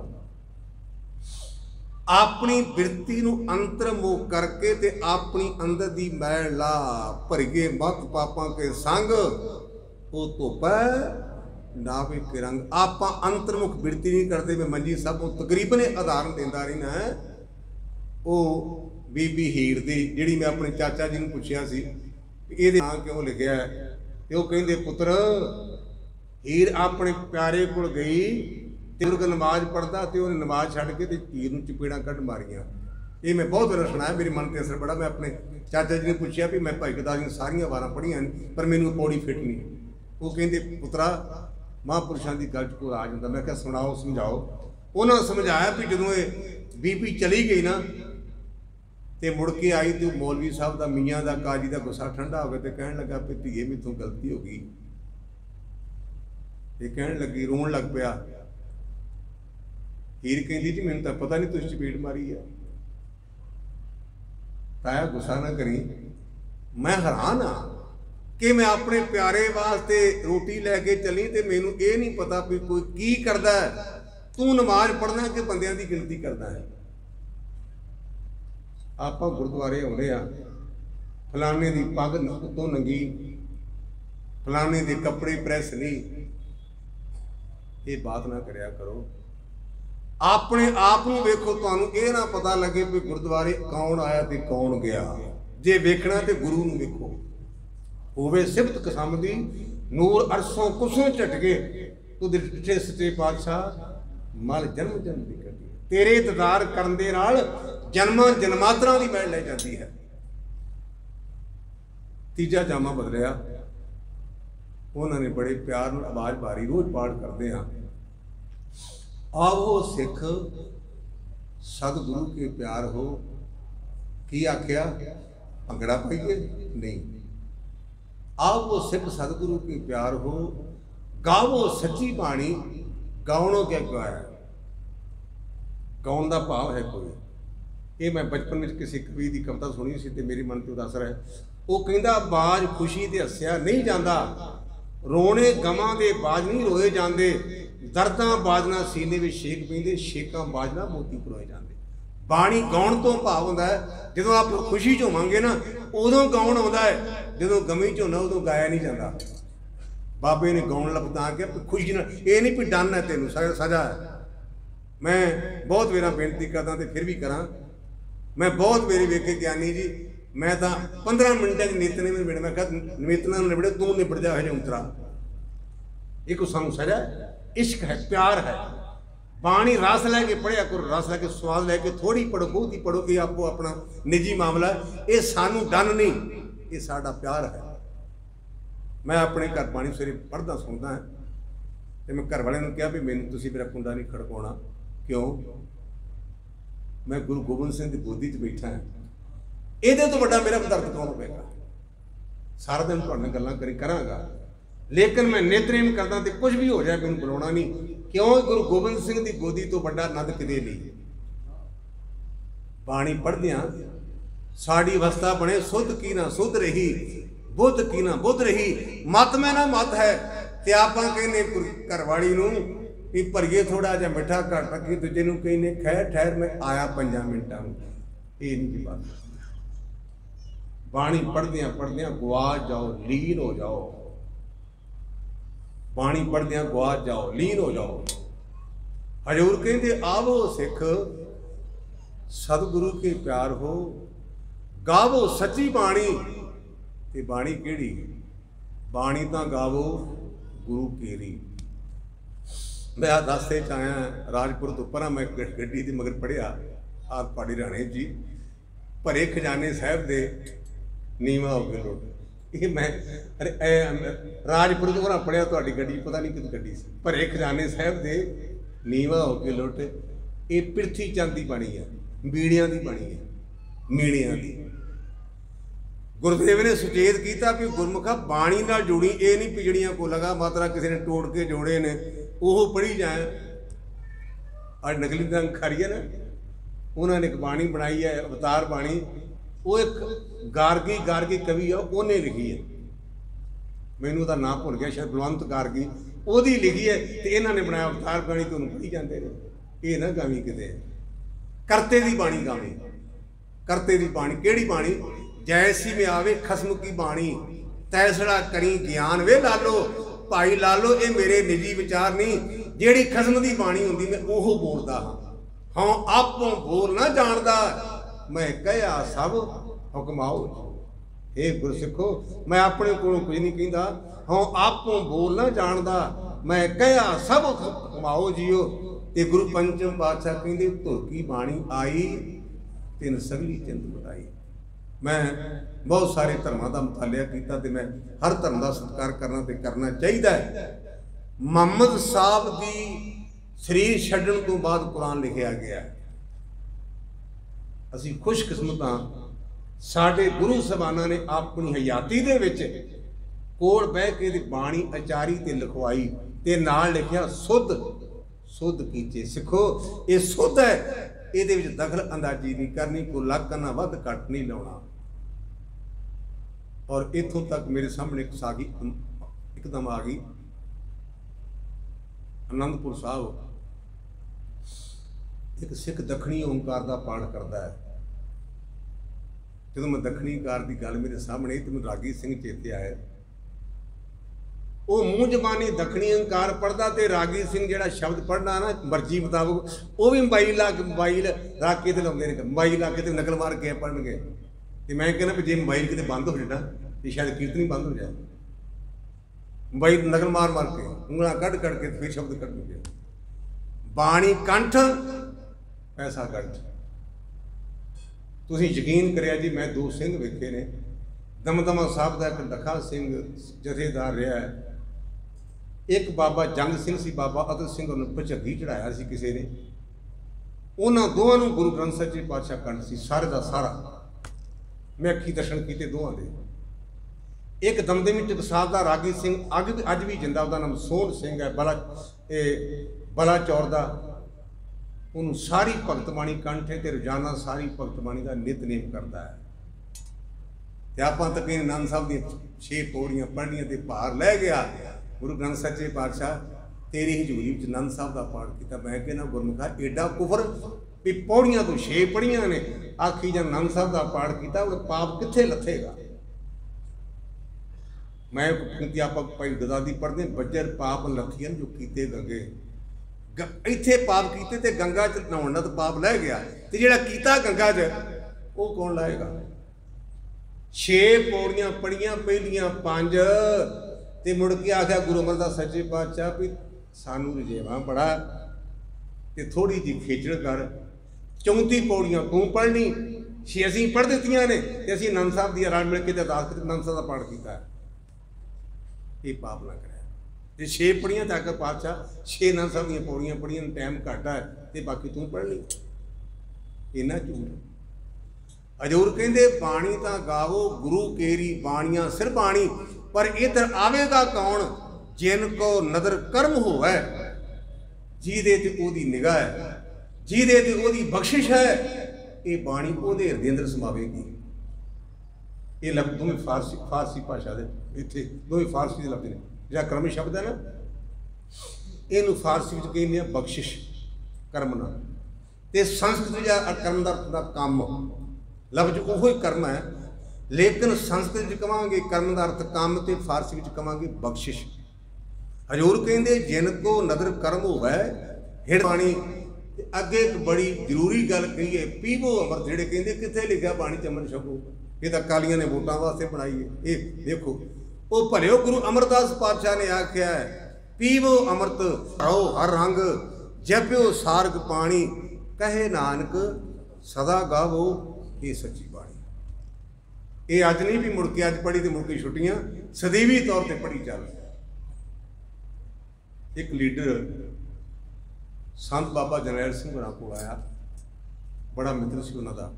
अपनी बिरती नूं अंतर्मुख करके ते अपनी अंदर दी मैल ला, भरिए मत पापां के संग, ओ धुपै नावे के रंग। आपां अंतर्मुख बिरती नहीं करते। मैं मंजी साहब को तकरीबन उदाहरण देंदा रही ना, वो बीबी हीर दी, जिहड़ी मैं अपने चाचा जी नूं पुछिया सी इहदे नाम क्यों लिखिया है, ते वो कहंदे पुत्र हीर अपने प्यारे कोल गई, ते उन्हें नमाज पढ़दा, ते उन्हें नमाज छड्ड के ते हीर नूं चपेड़ां कढ मारियां। ये मैं बहुत बार सुनाया, मेरे मन ते असर बड़ा। मैं अपने चाचा जी ने पूछा भी मैं भाई गुरदास जी सारियां वारां पढ़ियां पर मैनूं पौड़ी फिट नहीं। वो कहंदे पुत्रा महापुरुषों की गल को आ जाता। मैं क्या सुनाओ, समझाओ। उन्होंने समझाया भी जो ये बीबी चली गई ना, तो मुड़ के आई तो मौलवी साहब का, मियाँ का, काजी का गुस्सा ठंडा हो गया, तो कहन लगा भी धीए मेथों गलती हो गई। ये कहन लगी, रोन लग पिया। हीर कहती जी मैंने तो पता नहीं तुझ चपेट मारी है। ताया गुस्सा ना करी, मैं हैरान हाँ कि मैं अपने प्यारे वास्ते रोटी लैके चली तो मैनू ये नहीं पता भी कोई की करता है। तू नमाज पढ़ना कि बंदियां की गिनती करता है। आप गुरुद्वारे आउंदे आ, फलाने की पग उत्तों नंगी, फलाने के कपड़े प्रैस नहीं, ये बात ना करया करो। अपने आप नूं वेखो, तुहानूं ये ना पता लगे भी गुरुद्वारे कौन आया तो कौन गया। जे वेखना तो गुरु नूं वेखो। होवे सिफत कसम दी, नूर अरसों कुसों झटके, तू दिठे सच्चे पातशाह मल जन्म जन्म दी कटी। तेरे दीदार करन दे नाल जन्मां जन्मांतरां दी मैल लै जाती है। तीजा जामा बदलिया, उन्होंने बड़े प्यार नाल आवाज़ मारी, रोज़ पाठ करते हैं, आवो सिख सतगुरु के प्यार हो। की आख्या? भंगड़ा पाइए? नहीं, आवो सिख सतगुरु के प्यार हो, गावो सच्ची बाणी। गाउणों क्या क्यों आया? गाउन का भाव है कोई? ये मैं बचपन में किसी कवि की कविता सुनी सी ते मेरे मन से उदास है। वो कहता बाज खुशी ते हस्या नहीं जाता, रोने गमां दे बाज नहीं रोए जाते, दर्दां बाजना सीने में शेक पींदे, शेकां बाजना मोती परोए जाते। बाणी गाउण तो भाव होंदा है, जदों आप खुशी च होवांगे ना उदों गाउण आउंदा है, जदों गमी च होना उदों गाया नहीं जाता। बाबे ने गाउण लपता के खुशी ना, ये नहीं भी डन है तेनों सजा है। मैं बहुत मेरा बेनती करदा तो फिर भी करा, मैं बहुत मेरी वेखे ज्ञानी जी, मैं तो पंद्रह मिनटों के नित नहीं निबड़े, मैं कहा नितना निबड़े तू निबड़ जा है उतरा। एक सानू सजा है, इश्क है, प्यार है। बाणी रस लैके पढ़िया करो, रस लैके स्वाद लैके थोड़ी पढ़ो, बहुत ही पढ़ो, ये आपको अपना निजी मामला है, ये सानू डन नहीं, ये साडा प्यार है। मैं अपने घर बाणी सवेरे पढ़दा सुनदा है, तो मैं घर वाले ने कहा भी मैनू तुसीं मेरा कुंडा नहीं खड़काउणा। क्यों? मैं गुरु गोबिंद सिंह की गोदी च बैठा है, ये तो बड़ा मेरा दर्द कौन पेगा? सारा दिन तुहाडे नाल गल्लां करी करांगा, लेकिन मैं नेतरेम करदा तो कुछ भी हो जाए मैनूं बुलाउणा नहीं। क्यों? गुरु गोबिंद सिंह की गोदी तो बड़ा आनंद किते नहीं। बाणी पढ़दियां साड़ी अवस्था बने, सुध की ना सुध रही, बुद्ध की ना बुद्ध रही, मत में ना मत है। ते आपां कहने घरवाली नूं भी भरीए थोड़ा जिहा मिठा घट रखी, दूजे नूं कहने खैर ठहर मैं आया पंजा मिनटां नूं। ये नहीं की बात। बाणी पढ़दियां पढ़दियां गुआच जाओ, लीन हो जाओ। बाणी पढ़दियां गुआच जाओ, लीन हो जाओ। हजूर कहते आवो सिख सतगुरु के प्यार हो, गावो सच्ची बाणी। ते बाणी केड़ी? बाणी तां गावो गुरु केरी। मैं आ दस्ते च आया राजपुर तो परा, मैं गड्डी की मगर पढ़िया आप पहाड़ी राणे जी भरे खजाने साहब दे नीवा हो गए लुट। ये मैं अरे राजपुर तो परा पढ़िया, तो गड्डी पता नहीं कितनी गड्डी सी, भरे खजाने साहब दे नीवा हो गए लुट। ये पिरथी चंद की बाणी है, बीड़ियां की बाणी है, मीणियां की। गुरुदेव ने सुचेत किया भी गुरमुखा बाणी नाल जुड़ी, ये नहीं पिजड़ियां को लगा मात्रा किसी ने तोड़ के जोड़े ने वो पढ़ी जाए। अज नकली दंग खारी है ना, उन्होंने एक बाणी बनाई है अवतार बाणी, वो एक गार्गी गार्गी कवि है उन्हें लिखी है, मैनू उसका नाम भुल गया, शायद बलवंत गार्गी, वही लिखी है। तो इन्होंने बनाया अवतार बाणी, तो पढ़ी जाते हैं। ये ना गावी किते करते की बाणी गावी, करते की बाणी केड़ी बाणी? जैसी में आवे खसम की बाणी, तैसड़ा करी ज्ञान वे लालो। भाई लालो ये मेरे निजी विचार नहीं, जेड़ी खसम की बाणी होंदी मैं ओह बोलदा हाँ, हाँ आपों बोल ना जानदा, मैं कहा सब हुक्माओ। हे गुरसिखो मैं अपने को कुछ नहीं कहता, हाँ आपों बोल ना जानदा, मैं कहा सब हुक्माओ जियो। ते गुरु पंचम पातशाह कहते धुर की बाणी आई, तिन सगली चिंत बताई। मैं बहुत सारे धर्मां का मुतालिया किया, तो मैं हर धर्म का सत्कार करना तो करना चाहिए। मुहम्मद साहब की शरीर छड्डण तो बाद कुरान लिखा गया। असी खुशकिस्मत हाँ, साडे गुरु साहबाना ने अपनी हयाती दे विच कोल बह के बाणी अचारी ते लिखवाई, ते नाल लिखिया सुध सुध कीचे सिखो। ये सुध है, ये दखल अंदाजी नहीं करनी, को लग करना वध घट नहीं लाना। और इतों तक मेरे सामने एक सागी एकदम आ गई, आनंदपुर साहब एक सिख दखनी ओंकार का पाठ करता है। जो मैं दखनी कार की गल मेरे सामने, तो मैं रागी सिंह चेते आया, वो मूँह जबानी दखनी ओंकार पढ़ता, तो रागी सिंह जो शब्द पढ़ना ना मर्जी मुताबिक, वो भी मोबाइल ला के मोबाइल रख के लाते हैं, मोबाइल ला के नकल मार के पढ़न गए। तो मैं कहना भी जो मोबाइल कितने बंद हो जाए तो शायद कीर्तन ही बंद हो जाए। मोबाइल नकल मार मार के उंगला कट कट के फिर शब्द कट। बाणी कंठ पैसा कंठ, ਤੁਸੀਂ ਯਕੀਨ ਕਰਿਆ ਜੀ, मैं दो ਸਿੰਘ ਵੇਖੇ ਨੇ। ਦਮਦਮਾ ਸਾਹਿਬ ਦਾ ਇੱਕ ਲਖਾ ਸਿੰਘ ਜਥੇਦਾਰ ਰਿਹਾ ਹੈ, ਇੱਕ ਬਾਬਾ ਜੰਗ ਸਿੰਘ ਸੀ, ਬਾਬਾ ਅਤਰ ਸਿੰਘ ਨੂੰ ਭੁਚੱਗੀ ਚੜਾਇਆ ਸੀ ਕਿਸੇ ਨੇ। ਉਹਨਾਂ ਦੋਵਾਂ ਨੂੰ ਗੁਰੂ ਗ੍ਰੰਥ ਸਾਹਿਬ ਜੀ ਪਾਤਸ਼ਾਹ ਕੰਠ ਸੀ ਸਾਰੇ ਦਾ ਸਾਰਾ। ਮੈਂ ਅੱਖੀ ਦਰਸ਼ਨ ਕੀਤੇ ਦੋਵਾਂ ਦੇ। ਇੱਕ ਦਮਦਮੀ ਟਕਸਾਲ ਦਾ ਰਾਗੀ ਸਿੰਘ ਅੱਜ ਵੀ ਅੱਜ ਵੀ ਜਿੰਦਾ, ਉਹਦਾ ਨਾਮ ਸੋਹਣ ਸਿੰਘ ਹੈ, ਬਲਾ ਇਹ ਬਲਾਚੌਰ ਦਾ। ਉਹਨੂੰ ਸਾਰੀ ਭਗਤ ਬਾਣੀ ਕੰਠ ਹੈ ਤੇ ਰੋਜ਼ਾਨਾ ਸਾਰੀ ਭਗਤ ਬਾਣੀ ਦਾ ਨਿਤਨੇਮ ਕਰਦਾ ਹੈ। ਤੇ ਆਪਾਂ ਤਾਂ ਕਹਿੰਦੇ ਆਨੰਦ ਸਾਹਿਬ ਦੀਆਂ ਛੇ ਪੌੜੀਆਂ ਪੜ੍ਹਨੀਆਂ ਤੇ ਭਾਰ ਲੈ ਗਿਆ। ਗੁਰੂ ਗ੍ਰੰਥ ਸੱਚੇ ਪਾਤਸ਼ਾਹ ਤੇਰੀ ਹਜ਼ੂਰੀ ਵਿੱਚ ਆਨੰਦ ਸਾਹਿਬ ਦਾ ਪਾਠ ਕੀਤਾ। ਮੈਂ ਕਹਿੰਦਾ ਗੁਰਮੁਖਾ ਏਡਾ ਕੁਫਰ ਵੀ ਪੌੜੀਆਂ ਤੋਂ ਛੇ ਪੜ੍ਹੀਆਂ ਨੇ, ਆਖੀ ਜਾਂ ਆਨੰਦ ਸਾਹਿਬ ਦਾ ਪਾਠ ਕੀਤਾ, ਉਹ ਪਾਪ ਕਿੱਥੇ ਲੱਥੇਗਾ। ਮੈਂ ਕਿਉਂਕਿ ਆਪਾਂ ਭਾਈ ਗਦਾਦੀ ਪੜ੍ਹਦੇ, ਬੱਜਰ ਪਾਪ ਲੱਥੀਆਂ ਜੋ ਕੀਤੇ ਗੰਗੇ। ਇੱਥੇ ਪਾਪ ਕੀਤੇ ਤੇ ਗੰਗਾ ਚ ਨਹਾਉਣ ਨਾਲ ਤਾਂ ਪਾਪ ਲੈ ਗਿਆ, ਤੇ ਜਿਹੜਾ ਕੀਤਾ ਗੰਗਾ ਚ ਉਹ ਕੌਣ ਲਾਏਗਾ। ਛੇ ਪੌੜੀਆਂ ਪੜੀਆਂ, ਪਹਿਲੀਆਂ ਪੰਜ, ਤੇ ਮੁੜ ਕੇ ਆਖਿਆ ਗੁਰੂ ਅਮਰਦਾਸ ਸੱਚੇ ਪਾਤਸ਼ਾਹ ਵੀ ਸਾਨੂੰ ਰਜੇਵਾ ਬੜਾ ਤੇ ਥੋੜੀ ਜਿਹੀ ਖੇਚਲ ਕਰ। ਚੌਂਤੀ ਪੌੜੀਆਂ ਤੂੰ ਪੜ੍ਹਨੀ, ਛੇ ਅਸੀਂ ਪੜ੍ਹ ਦਿੱਤੀਆਂ ਨੇ, ਤੇ ਅਸੀਂ ਆਨੰਦ ਸਾਹਿਬ ਦੀ ਰਲ ਮਿਲ ਕੇ ਤੇ ਅਰਦਾਸ ਕੀਤੀ, ਆਨੰਦ ਸਾਹਿਬ ਦਾ ਪਾਠ ਕੀਤਾ। ਇਹ ਪਾਪ ਨਾ ਕਰਿਆ। ਤੇ ਛੇ ਪੜ੍ਹੀਆਂ ਤੱਕ ਪਾਤਸ਼ਾਹ ਛੇ ਆਨੰਦ ਸਾਹਿਬ ਦੀਆਂ ਪੌੜੀਆਂ ਪੜ੍ਹੀਆਂ, ਟਾਈਮ ਘੱਟ ਹੈ ਤੇ ਬਾਕੀ ਤੂੰ ਪੜ੍ਹ ਲਈ। ਇਹਨਾਂ ਝੂਠ। ਹਜ਼ੂਰ ਕਹਿੰਦੇ ਬਾਣੀ ਤਾਂ ਗਾਵੋ ਗੁਰੂ ਕੇਰੀ ਬਾਣੀਆਂ ਸਿਰ ਬਾਣੀ, ਪਰ ਇਧਰ ਆਵੇਗਾ ਕੌਣ ਜਿਨ ਕੋ ਨਦਰ ਕਰਮ ਹੋਵੇ, ਜਿਹਦੇ ਤੇ ਉਹਦੀ ਨਿਗਾਹ ਹੈ, ਜਿਹਦੇ ਤੇ ਉਹਦੀ ਬਖਸ਼ਿਸ਼ ਹੈ, ਇਹ ਬਾਣੀ ਉਹਦੇ ਹਿਰਦੇ ਅੰਦਰ ਸਮਾਵੇਗੀ। ਇਹ ਲਫ਼ਜ਼ ਦੋਵੇਂ ਫਾਰਸੀ ਫਾਰਸੀ ਭਾਸ਼ਾ ਦੇ, ਇੱਥੇ ਦੋਵੇਂ ਫਾਰਸੀ ਦੇ ਲਫ਼ਜ਼ ਨੇ। ਜਿਹੜਾ ਕਰਮ ਸ਼ਬਦ ਹੈ ਨਾ, ਇਹਨੂੰ ਫਾਰਸੀ ਵਿੱਚ ਕਹਿੰਦੇ ਆ ਬਖਸ਼ਿਸ਼, ਕਰਮ ਨਾਲ, ਤੇ ਸੰਸਕ੍ਰਿਤ ਜਿਹੜਾ ਕਰਮ ਦਾ ਦਾ ਕੰਮ ਲਫ਼ਜ਼ ਉਹੋ ਹੀ ਕਰਮ ਹੈ, ਲੇਕਿਨ ਸੰਸਕ੍ਰਿਤ ਵਿੱਚ ਕਹਾਂਗੇ ਕਰਮ ਦਾ ਅਰਥ ਕੰਮ, ਤੇ ਫਾਰਸੀ ਵਿੱਚ ਕਹਾਂਗੇ ਬਖਸ਼ਿਸ਼। ਹਜ਼ੂਰ ਕਹਿੰਦੇ ਜਿਨ ਕੋ ਨਦਰ ਕਰਮ ਹੋਵੇ ਹਿੜ ਬਾਣੀ। ਤੇ ਅੱਗੇ ਇੱਕ ਬੜੀ ਜ਼ਰੂਰੀ ਗੱਲ ਕਹੀਏ, ਪੀਵੋ ਅੰਮ੍ਰਿਤ। ਜਿਹੜੇ ਕਹਿੰਦੇ ਕਿੱਥੇ ਲਿਖਿਆ ਬਾਣੀ ਚ ਅੰਮ੍ਰਿਤ ਛਕੋ, ਇਹ ਤਾਂ ਅਕਾਲੀਆਂ ਨੇ ਵੋਟਾਂ ਵਾਸਤੇ ਬਣਾਈ ਹੈ। ਇਹ ਦੇਖੋ, ਉਹ ਭਲਿਓ ਗੁਰੂ ਅਮਰਦਾਸ ਪਾਤਸ਼ਾਹ ਨੇ ਆਖਿਆ ਹੈ, ਪੀਵੋ ਅੰਮ੍ਰਿਤ ਰੋ ਹਰ ਰੰਗ, ਜਪਿਓ ਸਾਰਗ ਪਾਣੀ, ਕਹੇ ਨਾਨਕ ਸਦਾ ਗਾਵੋ ਇਹ ਸੱਚੀ ਬਾਣੀ। ਇਹ ਅੱਜ ਨਹੀਂ ਵੀ ਮੁੜ ਕੇ ਅੱਜ ਪੜ੍ਹੀ ਤੇ ਮੁੜ ਕੇ ਛੁੱਟੀਆਂ, ਸਦੀਵੀ ਤੌਰ ਤੇ ਪੜ੍ਹੀ ਚੱਲ। ਇੱਕ ਲੀਡਰ ਸੰਤ ਬਾਬਾ ਜਰਨੈਲ ਸਿੰਘ ਹੋਰਾਂ ਕੋਲ ਆਇਆ, ਬੜਾ ਮਿੱਤਰ ਸੀ ਉਹਨਾਂ ਦਾ,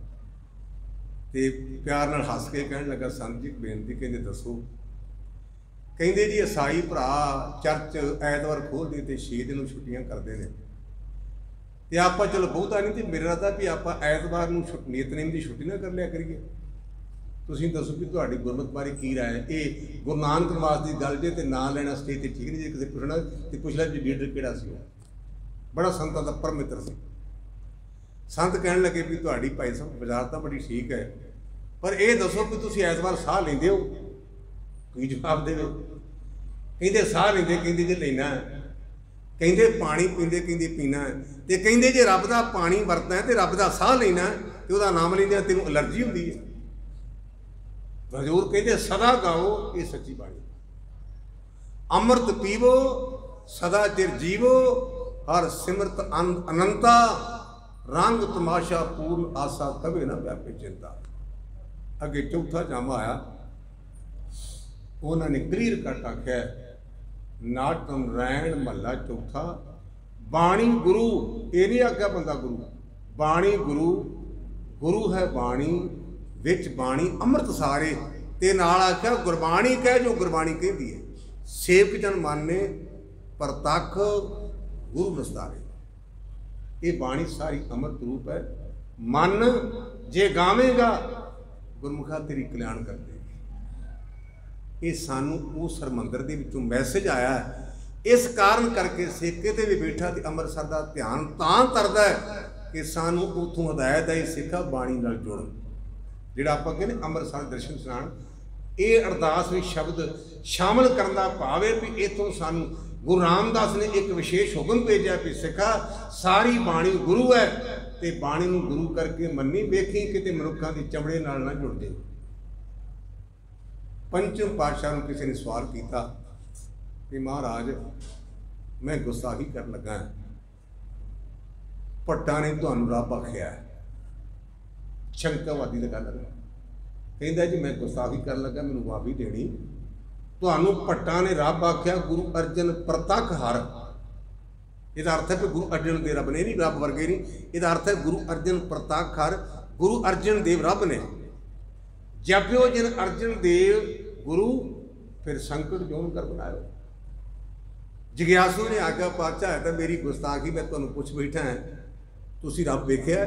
ਤੇ ਪਿਆਰ ਨਾਲ ਹੱਸ ਕੇ ਕਹਿਣ ਲੱਗਾ, ਸੰਤ ਜੀ ਇੱਕ ਬੇਨਤੀ। ਕਹਿੰਦੇ ਦੱਸੋ। ਕਹਿੰਦੇ ਜੀ ਈਸਾਈ ਭਰਾ ਚਰਚ ਐਤਵਾਰ ਖੋਲ੍ਹਦੇ ਤੇ ਛੇ ਦਿਨ ਨੂੰ ਛੁੱਟੀਆਂ ਕਰਦੇ ਨੇ, ਤੇ ਆਪਾਂ ਚਲੋ ਬਹੁਤਾ ਨਹੀਂ, ਤੇ ਮੇਰਾ ਤਾਂ ਵੀ ਆਪਾਂ ਐਤਵਾਰ ਨੂੰ ਨਿਤਨੇਮ ਦੀ ਛੁੱਟੀ ਨਾ ਕਰ ਲਿਆ ਕਰੀਏ। ਤੁਸੀਂ ਦੱਸੋ ਵੀ ਤੁਹਾਡੀ ਗੁਰਮਤਿ ਬਾਰੇ ਕੀ ਰਾਏ ਹੈ। ਇਹ ਗੁਰੂ ਨਾਨਕ ਨਿਵਾਸ ਦੀ ਗੱਲ ਜੇ, ਤੇ ਨਾਂ ਲੈਣਾ ਸਟੇਜ ਤੇ ਠੀਕ ਨਹੀਂ। ਜੇ ਕਿਸੇ ਪੁੱਛਣਾ ਤੇ ਪੁੱਛ ਲੈ ਜੀ ਲੀਡਰ ਕਿਹੜਾ ਸੀ। ਉਹ ਬੜਾ ਸੰਤਾਂ ਦਾ ਪਰਮ ਮਿੱਤਰ ਸੀ। ਸੰਤ ਕਹਿਣ ਲੱਗੇ ਵੀ ਤੁਹਾਡੀ ਭਾਈ ਸਾਹਿਬ ਬਾਜ਼ਾਰ ਤਾਂ ਬੜੀ ਠੀਕ ਹੈ, ਪਰ ਇਹ ਦੱਸੋ ਵੀ ਤੁਸੀਂ ਐਤਵਾਰ ਸਾਹ ਲੈਂਦੇ ਹੋ। ਕੀ ਜਵਾਬ ਦੇਵੇ। ਕਹਿੰਦੇ ਸਾਹ ਲੈਂਦੇ, ਕਹਿੰਦੇ ਜੇ ਲੈਣਾ, ਕਹਿੰਦੇ ਪਾਣੀ ਪੀਂਦੇ, ਕਹਿੰਦੇ ਪੀਣਾ, ਤੇ ਕਹਿੰਦੇ ਜੇ ਰੱਬ ਦਾ ਪਾਣੀ ਵਰਤਣਾ ਤੇ ਰੱਬ ਦਾ ਸਾਹ ਲੈਣਾ ਤੇ ਉਹਦਾ ਨਾਮ ਲੈਂਦੇ ਤੈਨੂੰ ਐਲਰਜੀ ਹੁੰਦੀ ਹੈ। ਹਜ਼ੂਰ ਕਹਿੰਦੇ ਸਦਾ ਗਾਓ ਇਹ ਸੱਚੀ ਬਾਣੀ, ਅੰਮ੍ਰਿਤ ਪੀਵੋ ਸਦਾ ਚਿਰ ਜੀਵੋ, ਹਰ ਸਿਮਰਤ ਅਨੰਤਾ, ਰੰਗ ਤਮਾਸ਼ਾ ਪੂਰਨ ਆਸਾ, ਕਦੇ ਨਾ ਵਿਆਪੇ ਚਿੰਤਾ। ਅੱਗੇ ਚੌਥਾ ਜਾਮਾ ਆਇਆ, ਉਹਨਾਂ ਨੇ ਕਲੀਅਰ ਕੱਟ ਆਖਿਆ, ਨਾਟਮ ਰੈਣ ਮਹੱਲਾ ਚੌਥਾ, ਬਾਣੀ ਗੁਰੂ। ਇਹ ਨਹੀਂ ਆਖਿਆ ਬੰਦਾ ਗੁਰੂ, ਬਾਣੀ ਗੁਰੂ। ਗੁਰੂ ਹੈ ਬਾਣੀ ਵਿੱਚ ਬਾਣੀ ਅੰਮ੍ਰਿਤ ਸਾਰੇ, ਤੇ ਨਾਲ ਆਖਿਆ ਗੁਰਬਾਣੀ ਕਹਿ ਜੋ ਗੁਰਬਾਣੀ ਕਹਿੰਦੀ ਹੈ। ਸੇਵਕ ਜਨ ਮਾਨੇ ਪ੍ਰਤੱਖ ਗੁਰੂ ਨਸਤਾਰੇ। ਇਹ ਬਾਣੀ ਸਾਰੀ ਅੰਮ੍ਰਿਤ ਰੂਪ ਹੈ। ਮਨ ਜੇ ਗਾਵੇਗਾ ਗੁਰਮੁਖਾ ਤੇਰੀ ਕਲਿਆਣ ਕਰ ਦੇਗੀ। ਇਹ ਸਾਨੂੰ ਉਸ ਹਰਿਮੰਦਰ ਦੇ ਵਿੱਚੋਂ ਮੈਸੇਜ ਆਇਆ। ਇਸ ਕਾਰਨ ਕਰਕੇ ਸਿੱਖ ਕਿਤੇ ਵੀ ਬੈਠਾ ਤੇ ਅੰਮ੍ਰਿਤਸਰ ਦਾ ਧਿਆਨ ਤਾਂ ਕਰਦਾ ਹੈ ਕਿ ਸਾਨੂੰ ਉੱਥੋਂ ਹਦਾਇਤ ਹੈ, ਸਿੱਖਾ ਬਾਣੀ ਨਾਲ ਜੁੜ। ਜਿਹੜਾ ਆਪਾਂ ਕਹਿੰਦੇ ਅੰਮ੍ਰਿਤਸਰ ਦਰਸ਼ਨ ਸਨਾਨ, ਇਹ ਅਰਦਾਸ ਵਿੱਚ ਸ਼ਬਦ ਸ਼ਾਮਲ ਕਰਨ ਦਾ ਭਾਵ ਹੈ ਵੀ ਇੱਥੋਂ ਸਾਨੂੰ ਗੁਰੂ ਰਾਮਦਾਸ ਨੇ ਇੱਕ ਵਿਸ਼ੇਸ਼ ਹੁਕਮ ਭੇਜਿਆ ਵੀ ਸਿੱਖਾ ਸਾਰੀ ਬਾਣੀ ਗੁਰੂ ਹੈ, ਤੇ ਬਾਣੀ ਨੂੰ ਗੁਰੂ ਕਰਕੇ ਮੰਨੀ, ਵੇਖੀ ਕਿਤੇ ਮਨੁੱਖਾਂ ਦੀ ਚਮੜੇ ਨਾਲ ਨਾ ਜੁੜ ਜੇ। ਪੰਚਮ ਪਾਤਸ਼ਾਹ ਨੂੰ ਕਿਸੇ ਨੇ ਸਵਾਲ ਕੀਤਾ ਕਿ ਮਹਾਰਾਜ ਮੈਂ ਗੁਸਤਾਖੀ ਕਰਨ ਲੱਗਾ, ਭੱਟਾਂ ਨੇ ਤੁਹਾਨੂੰ ਰੱਬ ਆਖਿਆ, शंकावादी की गल कहता जी मैं गुस्ताखी कर लगा, मैनू माफी देनी। तुहानू भट्टां ने रब आख्या गुरु अर्जन प्रतख हर, ਇਹਦਾ अर्थ है कि गुरु अर्जन देव रब ने नहीं, रब वर्गे नहीं, ਇਹਦਾ अर्थ है गुरु अर्जन प्रतख हर, गुरु अर्जन देव रब ने। जप्यो जिन अर्जन देव गुरु, फिर संकट जोन कर बनायो। जग्यासू ने आख्या पातशाह है तो मेरी गुस्ताखी मैं तुहानू पुछ बैठा है, तुसी रब वेख्या?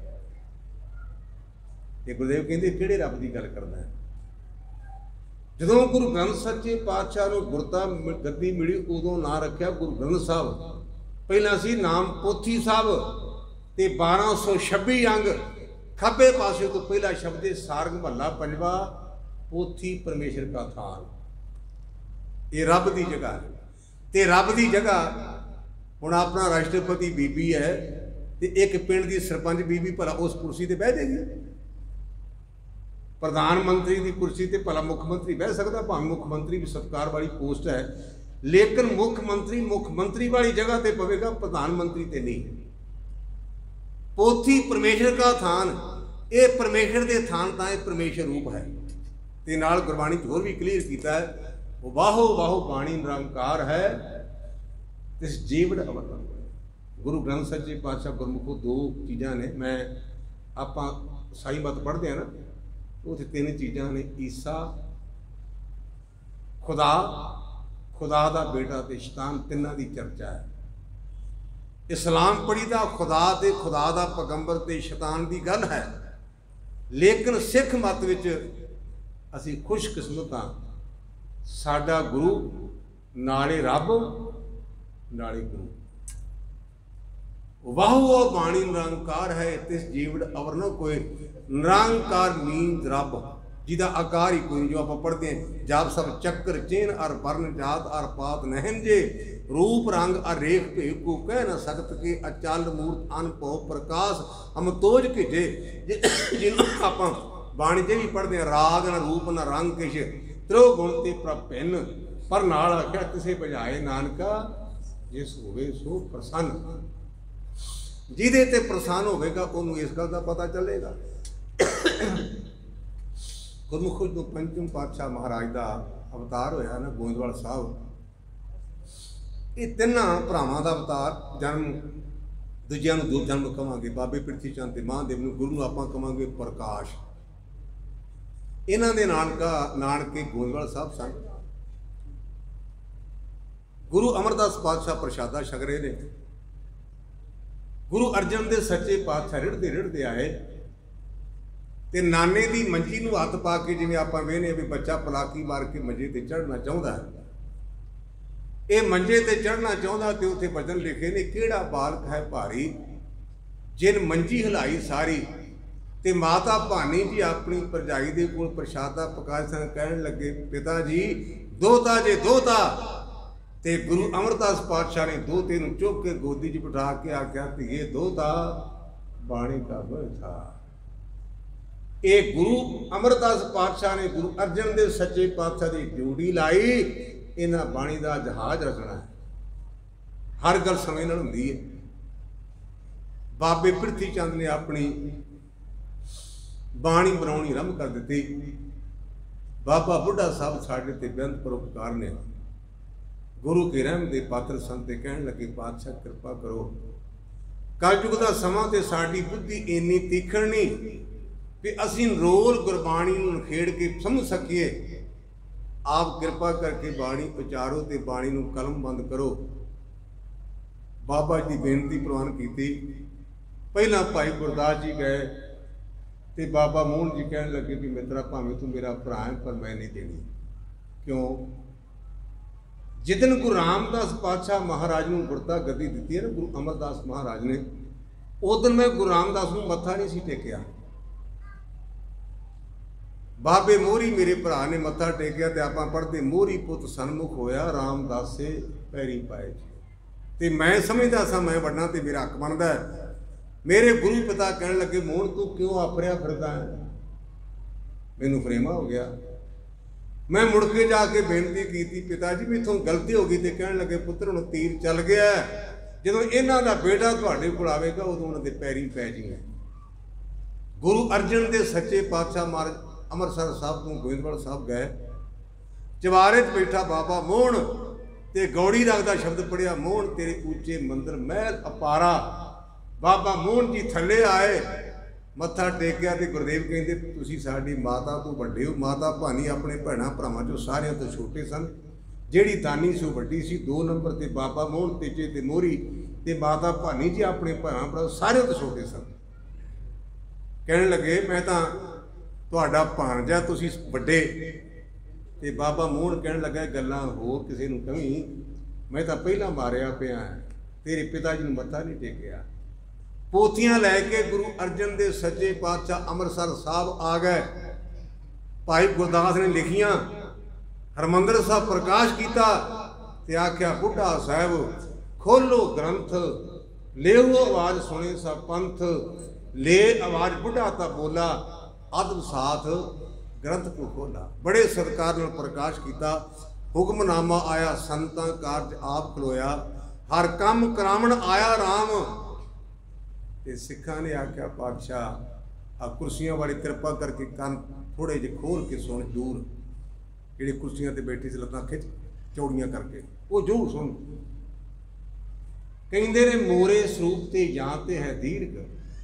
ये गुरुदेव कहते किहड़े रब की गल करदा है? जदों गुरु ग्रंथ सच्चे पातशाह नूं गुरता गद्दी मिली उदों ना रखिया गुरु ग्रंथ साहब, पहला सी नाम पोथी साहब ते बारह सौ छब्बी अंग। खब्बे पासे तो पहला शब्द है सारंग महला पंजवा, पोथी परमेश्वर का थान। ये रब की जगह है, ते रब की जगह हुण अपना राष्ट्रपति बीबी है ते एक पिंड की सरपंच बीबी भला उस कुर्सी ते बह जाएगी? प्रधानमंत्री की कुर्सी ते भला मुख्यमंत्री बह सकता? भावें मुख्यमंत्री भी सत्कार वाली पोस्ट है, लेकिन मुख्यमंत्री मुख्यमंत्री वाली जगह ते पवेगा, प्रधानमंत्री ते नहीं। पोथी परमेश्वर का थान, ये परमेश्वर के थान का परमेश्वर रूप है। ते नाल गुरबाणी होर भी क्लीयर किया है, वाहो वाहो बाणी निरंकार है तिस जीवड़ अवतार। गुरु ग्रंथ सच्चे पातशाह गुरमुखो दो चीज़ां ने, मैं आपां साई मत पढ़ते हैं ना, उत्थे तीन चीज़ां ने, ईसा खुदा, खुदा का बेटा ते शैतान, तिन्हां दी चर्चा है। इस्लाम पढ़ी दा खुदा ते खुदा दा पैगंबर ते शैतान की गल है, लेकिन सिख मत विच असी खुशकिस्मत हाँ, साडा गुरु नाले रब नाले गुरु। वाहो बाणी निरंकार है तिस जीवड़ अवर न कोई। निरंकार मीन रब जिदा आकार ही कोई, जो आप पढ़ते हैं जाप सब चक्र चेन अर वर्ण जात अर पात नहन जे, रूप रंग अर रेख भेद को कह न सकत के, अचल मूर्त अनभव प्रकाश हम तोज के जे। जिन्हों आप बाणी जे भी पढ़ते हैं, राग न रूप न रंग किश त्रो गुण ते प्रभिन्न, पर नाल आख्या तिसे बजाए नानका जिस होवे सो प्रसन्न। जिहदे ते प्रसन्न होवेगा उन्होंने इस गल का पता चलेगा। गुरमुख जो पंचम पातशाह महाराज का अवतार होया ना गोविंदवाल साहब, ये तिना भरावां का अवतार। जन्म दूजिया दो जन्म कहांगे, बाबे प्रिथी चंद ते महादेव नूं, गुरु नूं आपां कहांगे प्रकाश। इन्हां दे नानका नानके गोविंदवाल साहब सन। गुरु अमरदास पातशाह प्रशादा छक रहे ने। गुरु अर्जन दे सच्चे पातशाह रिढ़ते रिढ़ते आए ते नाने की मंजी नूं हत्थ पा के, जिवें आपां वेहने भी बच्चा पलाकी मार के मंजे ते चढ़ना चाहुंदा है, ये मंजे ते चढ़ना चाहुंदा ते उत्थे वचन लिखे ने, किहड़ा बालक है भारी जिन मंजी हिलाई सारी। ते माता भानी जी अपनी भरजाई दे कोल प्रशादा पका सन, कहण लगे पिता जी दोता जे दोता। ते गुरु अमरदास पातशाह ने दोते नूं चुक के गोदी च बिठा के आख्या कि ये दोता बाणी का बर था। ये गुरु अमरदास पातशाह ने गुरु अर्जन देव सच्चे पातशाह की ड्यूटी लाई, इन्हां बाणी का जहाज रचना है। हर गल समय नाल हुंदी है। बाबे प्रिथी चंद ने अपनी बाणी बनाउणी आरंभ कर दी। बाबा बुढ़ा साहब साडे ते बेअंत परोपकार ने, गुरु के रहम दे पात्र सन ते कहण लगे पातशाह कृपा करो, कलयुग दा समां ते साडी बुद्धि इन्नी तीखण नहीं भी असीं रोल गुरबाणी नूं खेड़ के समझ सकीए। आप कृपा करके बाणी उचारो ते बाणी नूं कलम बंद करो। बाबा जी की बेनती प्रवान की। पहला भाई गुरदास जी गए ते बाबा मोहन जी कहण लगे भी मित्रा भावें तू मेरा भरा है पर मैं नहीं देनी। क्यों? जिदन गुरु रामदास पातशाह महाराज नूं गुरता गद्दी दी है ना गुरु अमरदास महाराज ने, उस दिन मैं गुरु रामदास नूं मत्था नहीं सी टेकिया। बाबे मोहरी मेरे भरा ने मत्था टेकिया ते आपां पढ़ते मोहरी पुत सन्मुख होया रामदासे पैरी पाए। ते मैं समझदा सा मैं वड्डा ते मेरा हक बनदा है। मेरे गुरु पिता कहण लगे मोहन तू क्यों आफरिया फिरदा है? मैनूं फरेमा हो गया। मैं मुड़ के जाके बेनती की पिता जी मेथों गलती हो गई। तो कहण लगे पुत्र हुण तीर चल गया, जदों इन्हां दा बेटा तुहाडे कोल आवेगा उदों उन्हां दे पैरीं पै जी। गुरु अर्जन दे सच्चे पातशाह महाराज अमृतसर साहब तो गोविंदवाल साहब गए, चवारे च बैठा बाबा मोहन ते गौड़ी राग दा शब्द पढ़िया, मोहन तेरे ऊंचे मंदिर महल अपारा। बाबा मोहन जी थले आए, मत्था टेकिया ते गुरदेव कहते तुसीं साडी माता तो वड्डे हो। माता भानी अपने भैणां भरावां चों सारियां तो छोटे सन, जिहड़ी दानी सो वड्डी सी। दो नंबर ते बाबा मोहन तेजे ते मोहरी ते माता भानी जी अपने भैणां भरा सारियां तो छोटे सन। कहने लगे मैं तां तुहाडा भाणजा, तुसीं वड्डे। ते बाबा मोहन कहने लगा गल्लां होर किसी नूं कहीं, मैं तां पहलां मारिया पिया, तेरे पिता जी नूं मत्था नहीं टेकिया। पोथियां लैके गुरु अर्जन दे सच्चे पातशाह अमृतसर साहब आ गए। भाई गुरदास ने लिखियां, हरमंदर साहब प्रकाश किया ते आख्या बुढ़ा साहब खोलो ग्रंथ, लेओ आवाज सुने सा पंथ। ले आवाज बुढ़ा ता बोला, अदब साथ ग्रंथ को खोला। बड़े सत्कार नाल प्रकाश किया, हुक्मनामा आया संतां कारज आप खलोया। हर काम करावण आया राम। ते सिखां ने आख्या पातशाह आ कुर्सियां वाली कृपा करके कान थोड़े जे खोल के सुन, दूर जिहड़ी कुर्सियां ते बैठी सी लत्तां खिच चौड़ियां करके वो जरूर सुन। कहंदे ने मोरे स्वरूप ते जानते हैं दीर्घ,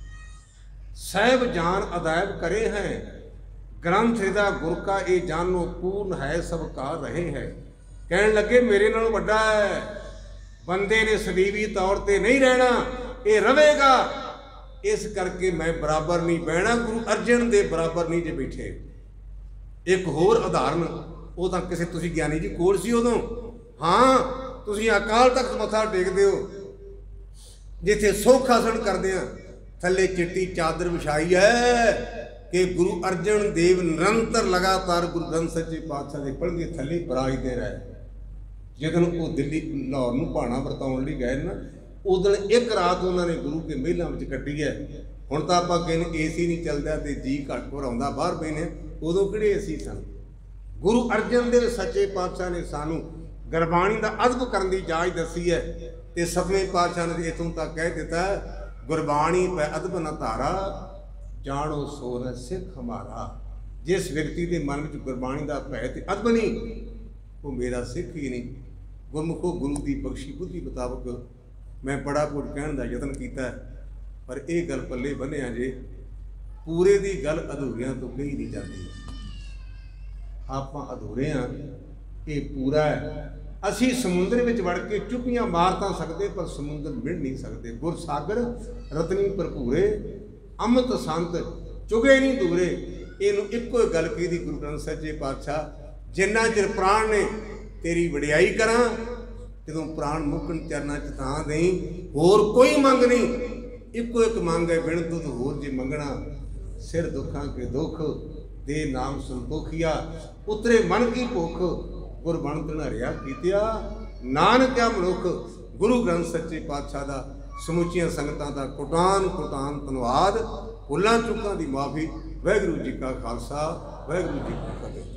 सहब जान अदायब करे हैं। ग्रंथ हृदय गुर का ये जानो पूर्ण है सब का रहे हैं। कहने लगे मेरे नालों वड्डा है, बंदे ने सदीवी तौर ते नहीं रहना, ये रवेगा। इस करके मैं बराबर नहीं बहना, गुरु अर्जन दे बराबर नहीं जे बैठे। एक होर उदाहरण, वो तो किसी तुसी ज्ञानी जी कोल सी उदों। हाँ तुसी अकाल तख्त मत्था टेकदे हो, जिथे सुख आसन करदे आ थले चिट्टी चादर विछाई है कि गुरु अर्जन देव निरंतर लगातार गुरु ग्रंथ सच्चे पातशाह दे पढ़दे थले बराजदे रहे। जिदन वो दिल्ली लाहौर नूं भाणा वरताउण लई गए ना, उदन एक रात उन्होंने गुरु के महलों में कट्टी है। हुण तां आपां कहने ए सी नहीं चलदा ते जी घट घोर आउंदा बाहर पैने, उदों किहड़े ए सी सन। गुरु अर्जन देव सच्चे पातशाह ने सानू गुरबाणी का अदब करने की जाच दसी है। तो सतवें पातशाह ने इतों तक कह दिता है, गुरबाणी पै अदब न धारा, जानो सो न सिख हमारा। जिस व्यक्ति के मन में गुरबाणी का भय ते अदब नहीं, वो मेरा सिख ही नहीं। गुरमुखो गुरु की बख्शी बुद्धि मुताबक मैं बड़ा कुछ कहने का यतन किया, पर यह गल पल्ले बन्निया जे पूरे की गल अधूरियां तो कही नहीं जाती। आप अधूरे हाँ, ये पूरा है। असी समुद्र में वड़ के चुप्पियां मार तो सकते, पर समुद्र मिल नहीं सकते। गुरसागर रतनी भरपूरे, अमृत संत चुगे नहीं दूरे। इनू एको गल की गुरु ग्रंथ सच्चे पातशाह, जिन्ना चिर प्राण ने तेरी वडियाई करा, जो प्राण मुकन चरना च तां देई, होर कोई मंग नहीं। इको एक मंग है, बिन तुध होर जे मंगना, सिर दुखां के दुख दे नाम संतोखिया। उतरे मन की भुख, गुर बन धनरिया कीतिया। नानकिया मनुख गुरु ग्रंथ सच्चे पातशाह का समुचिया संगतां का कुटान कुटान धन्नवाद। भुलां चुकां की माफ़ी। वाहिगुरू जी का खालसा, वाहिगुरू जी की फतेह।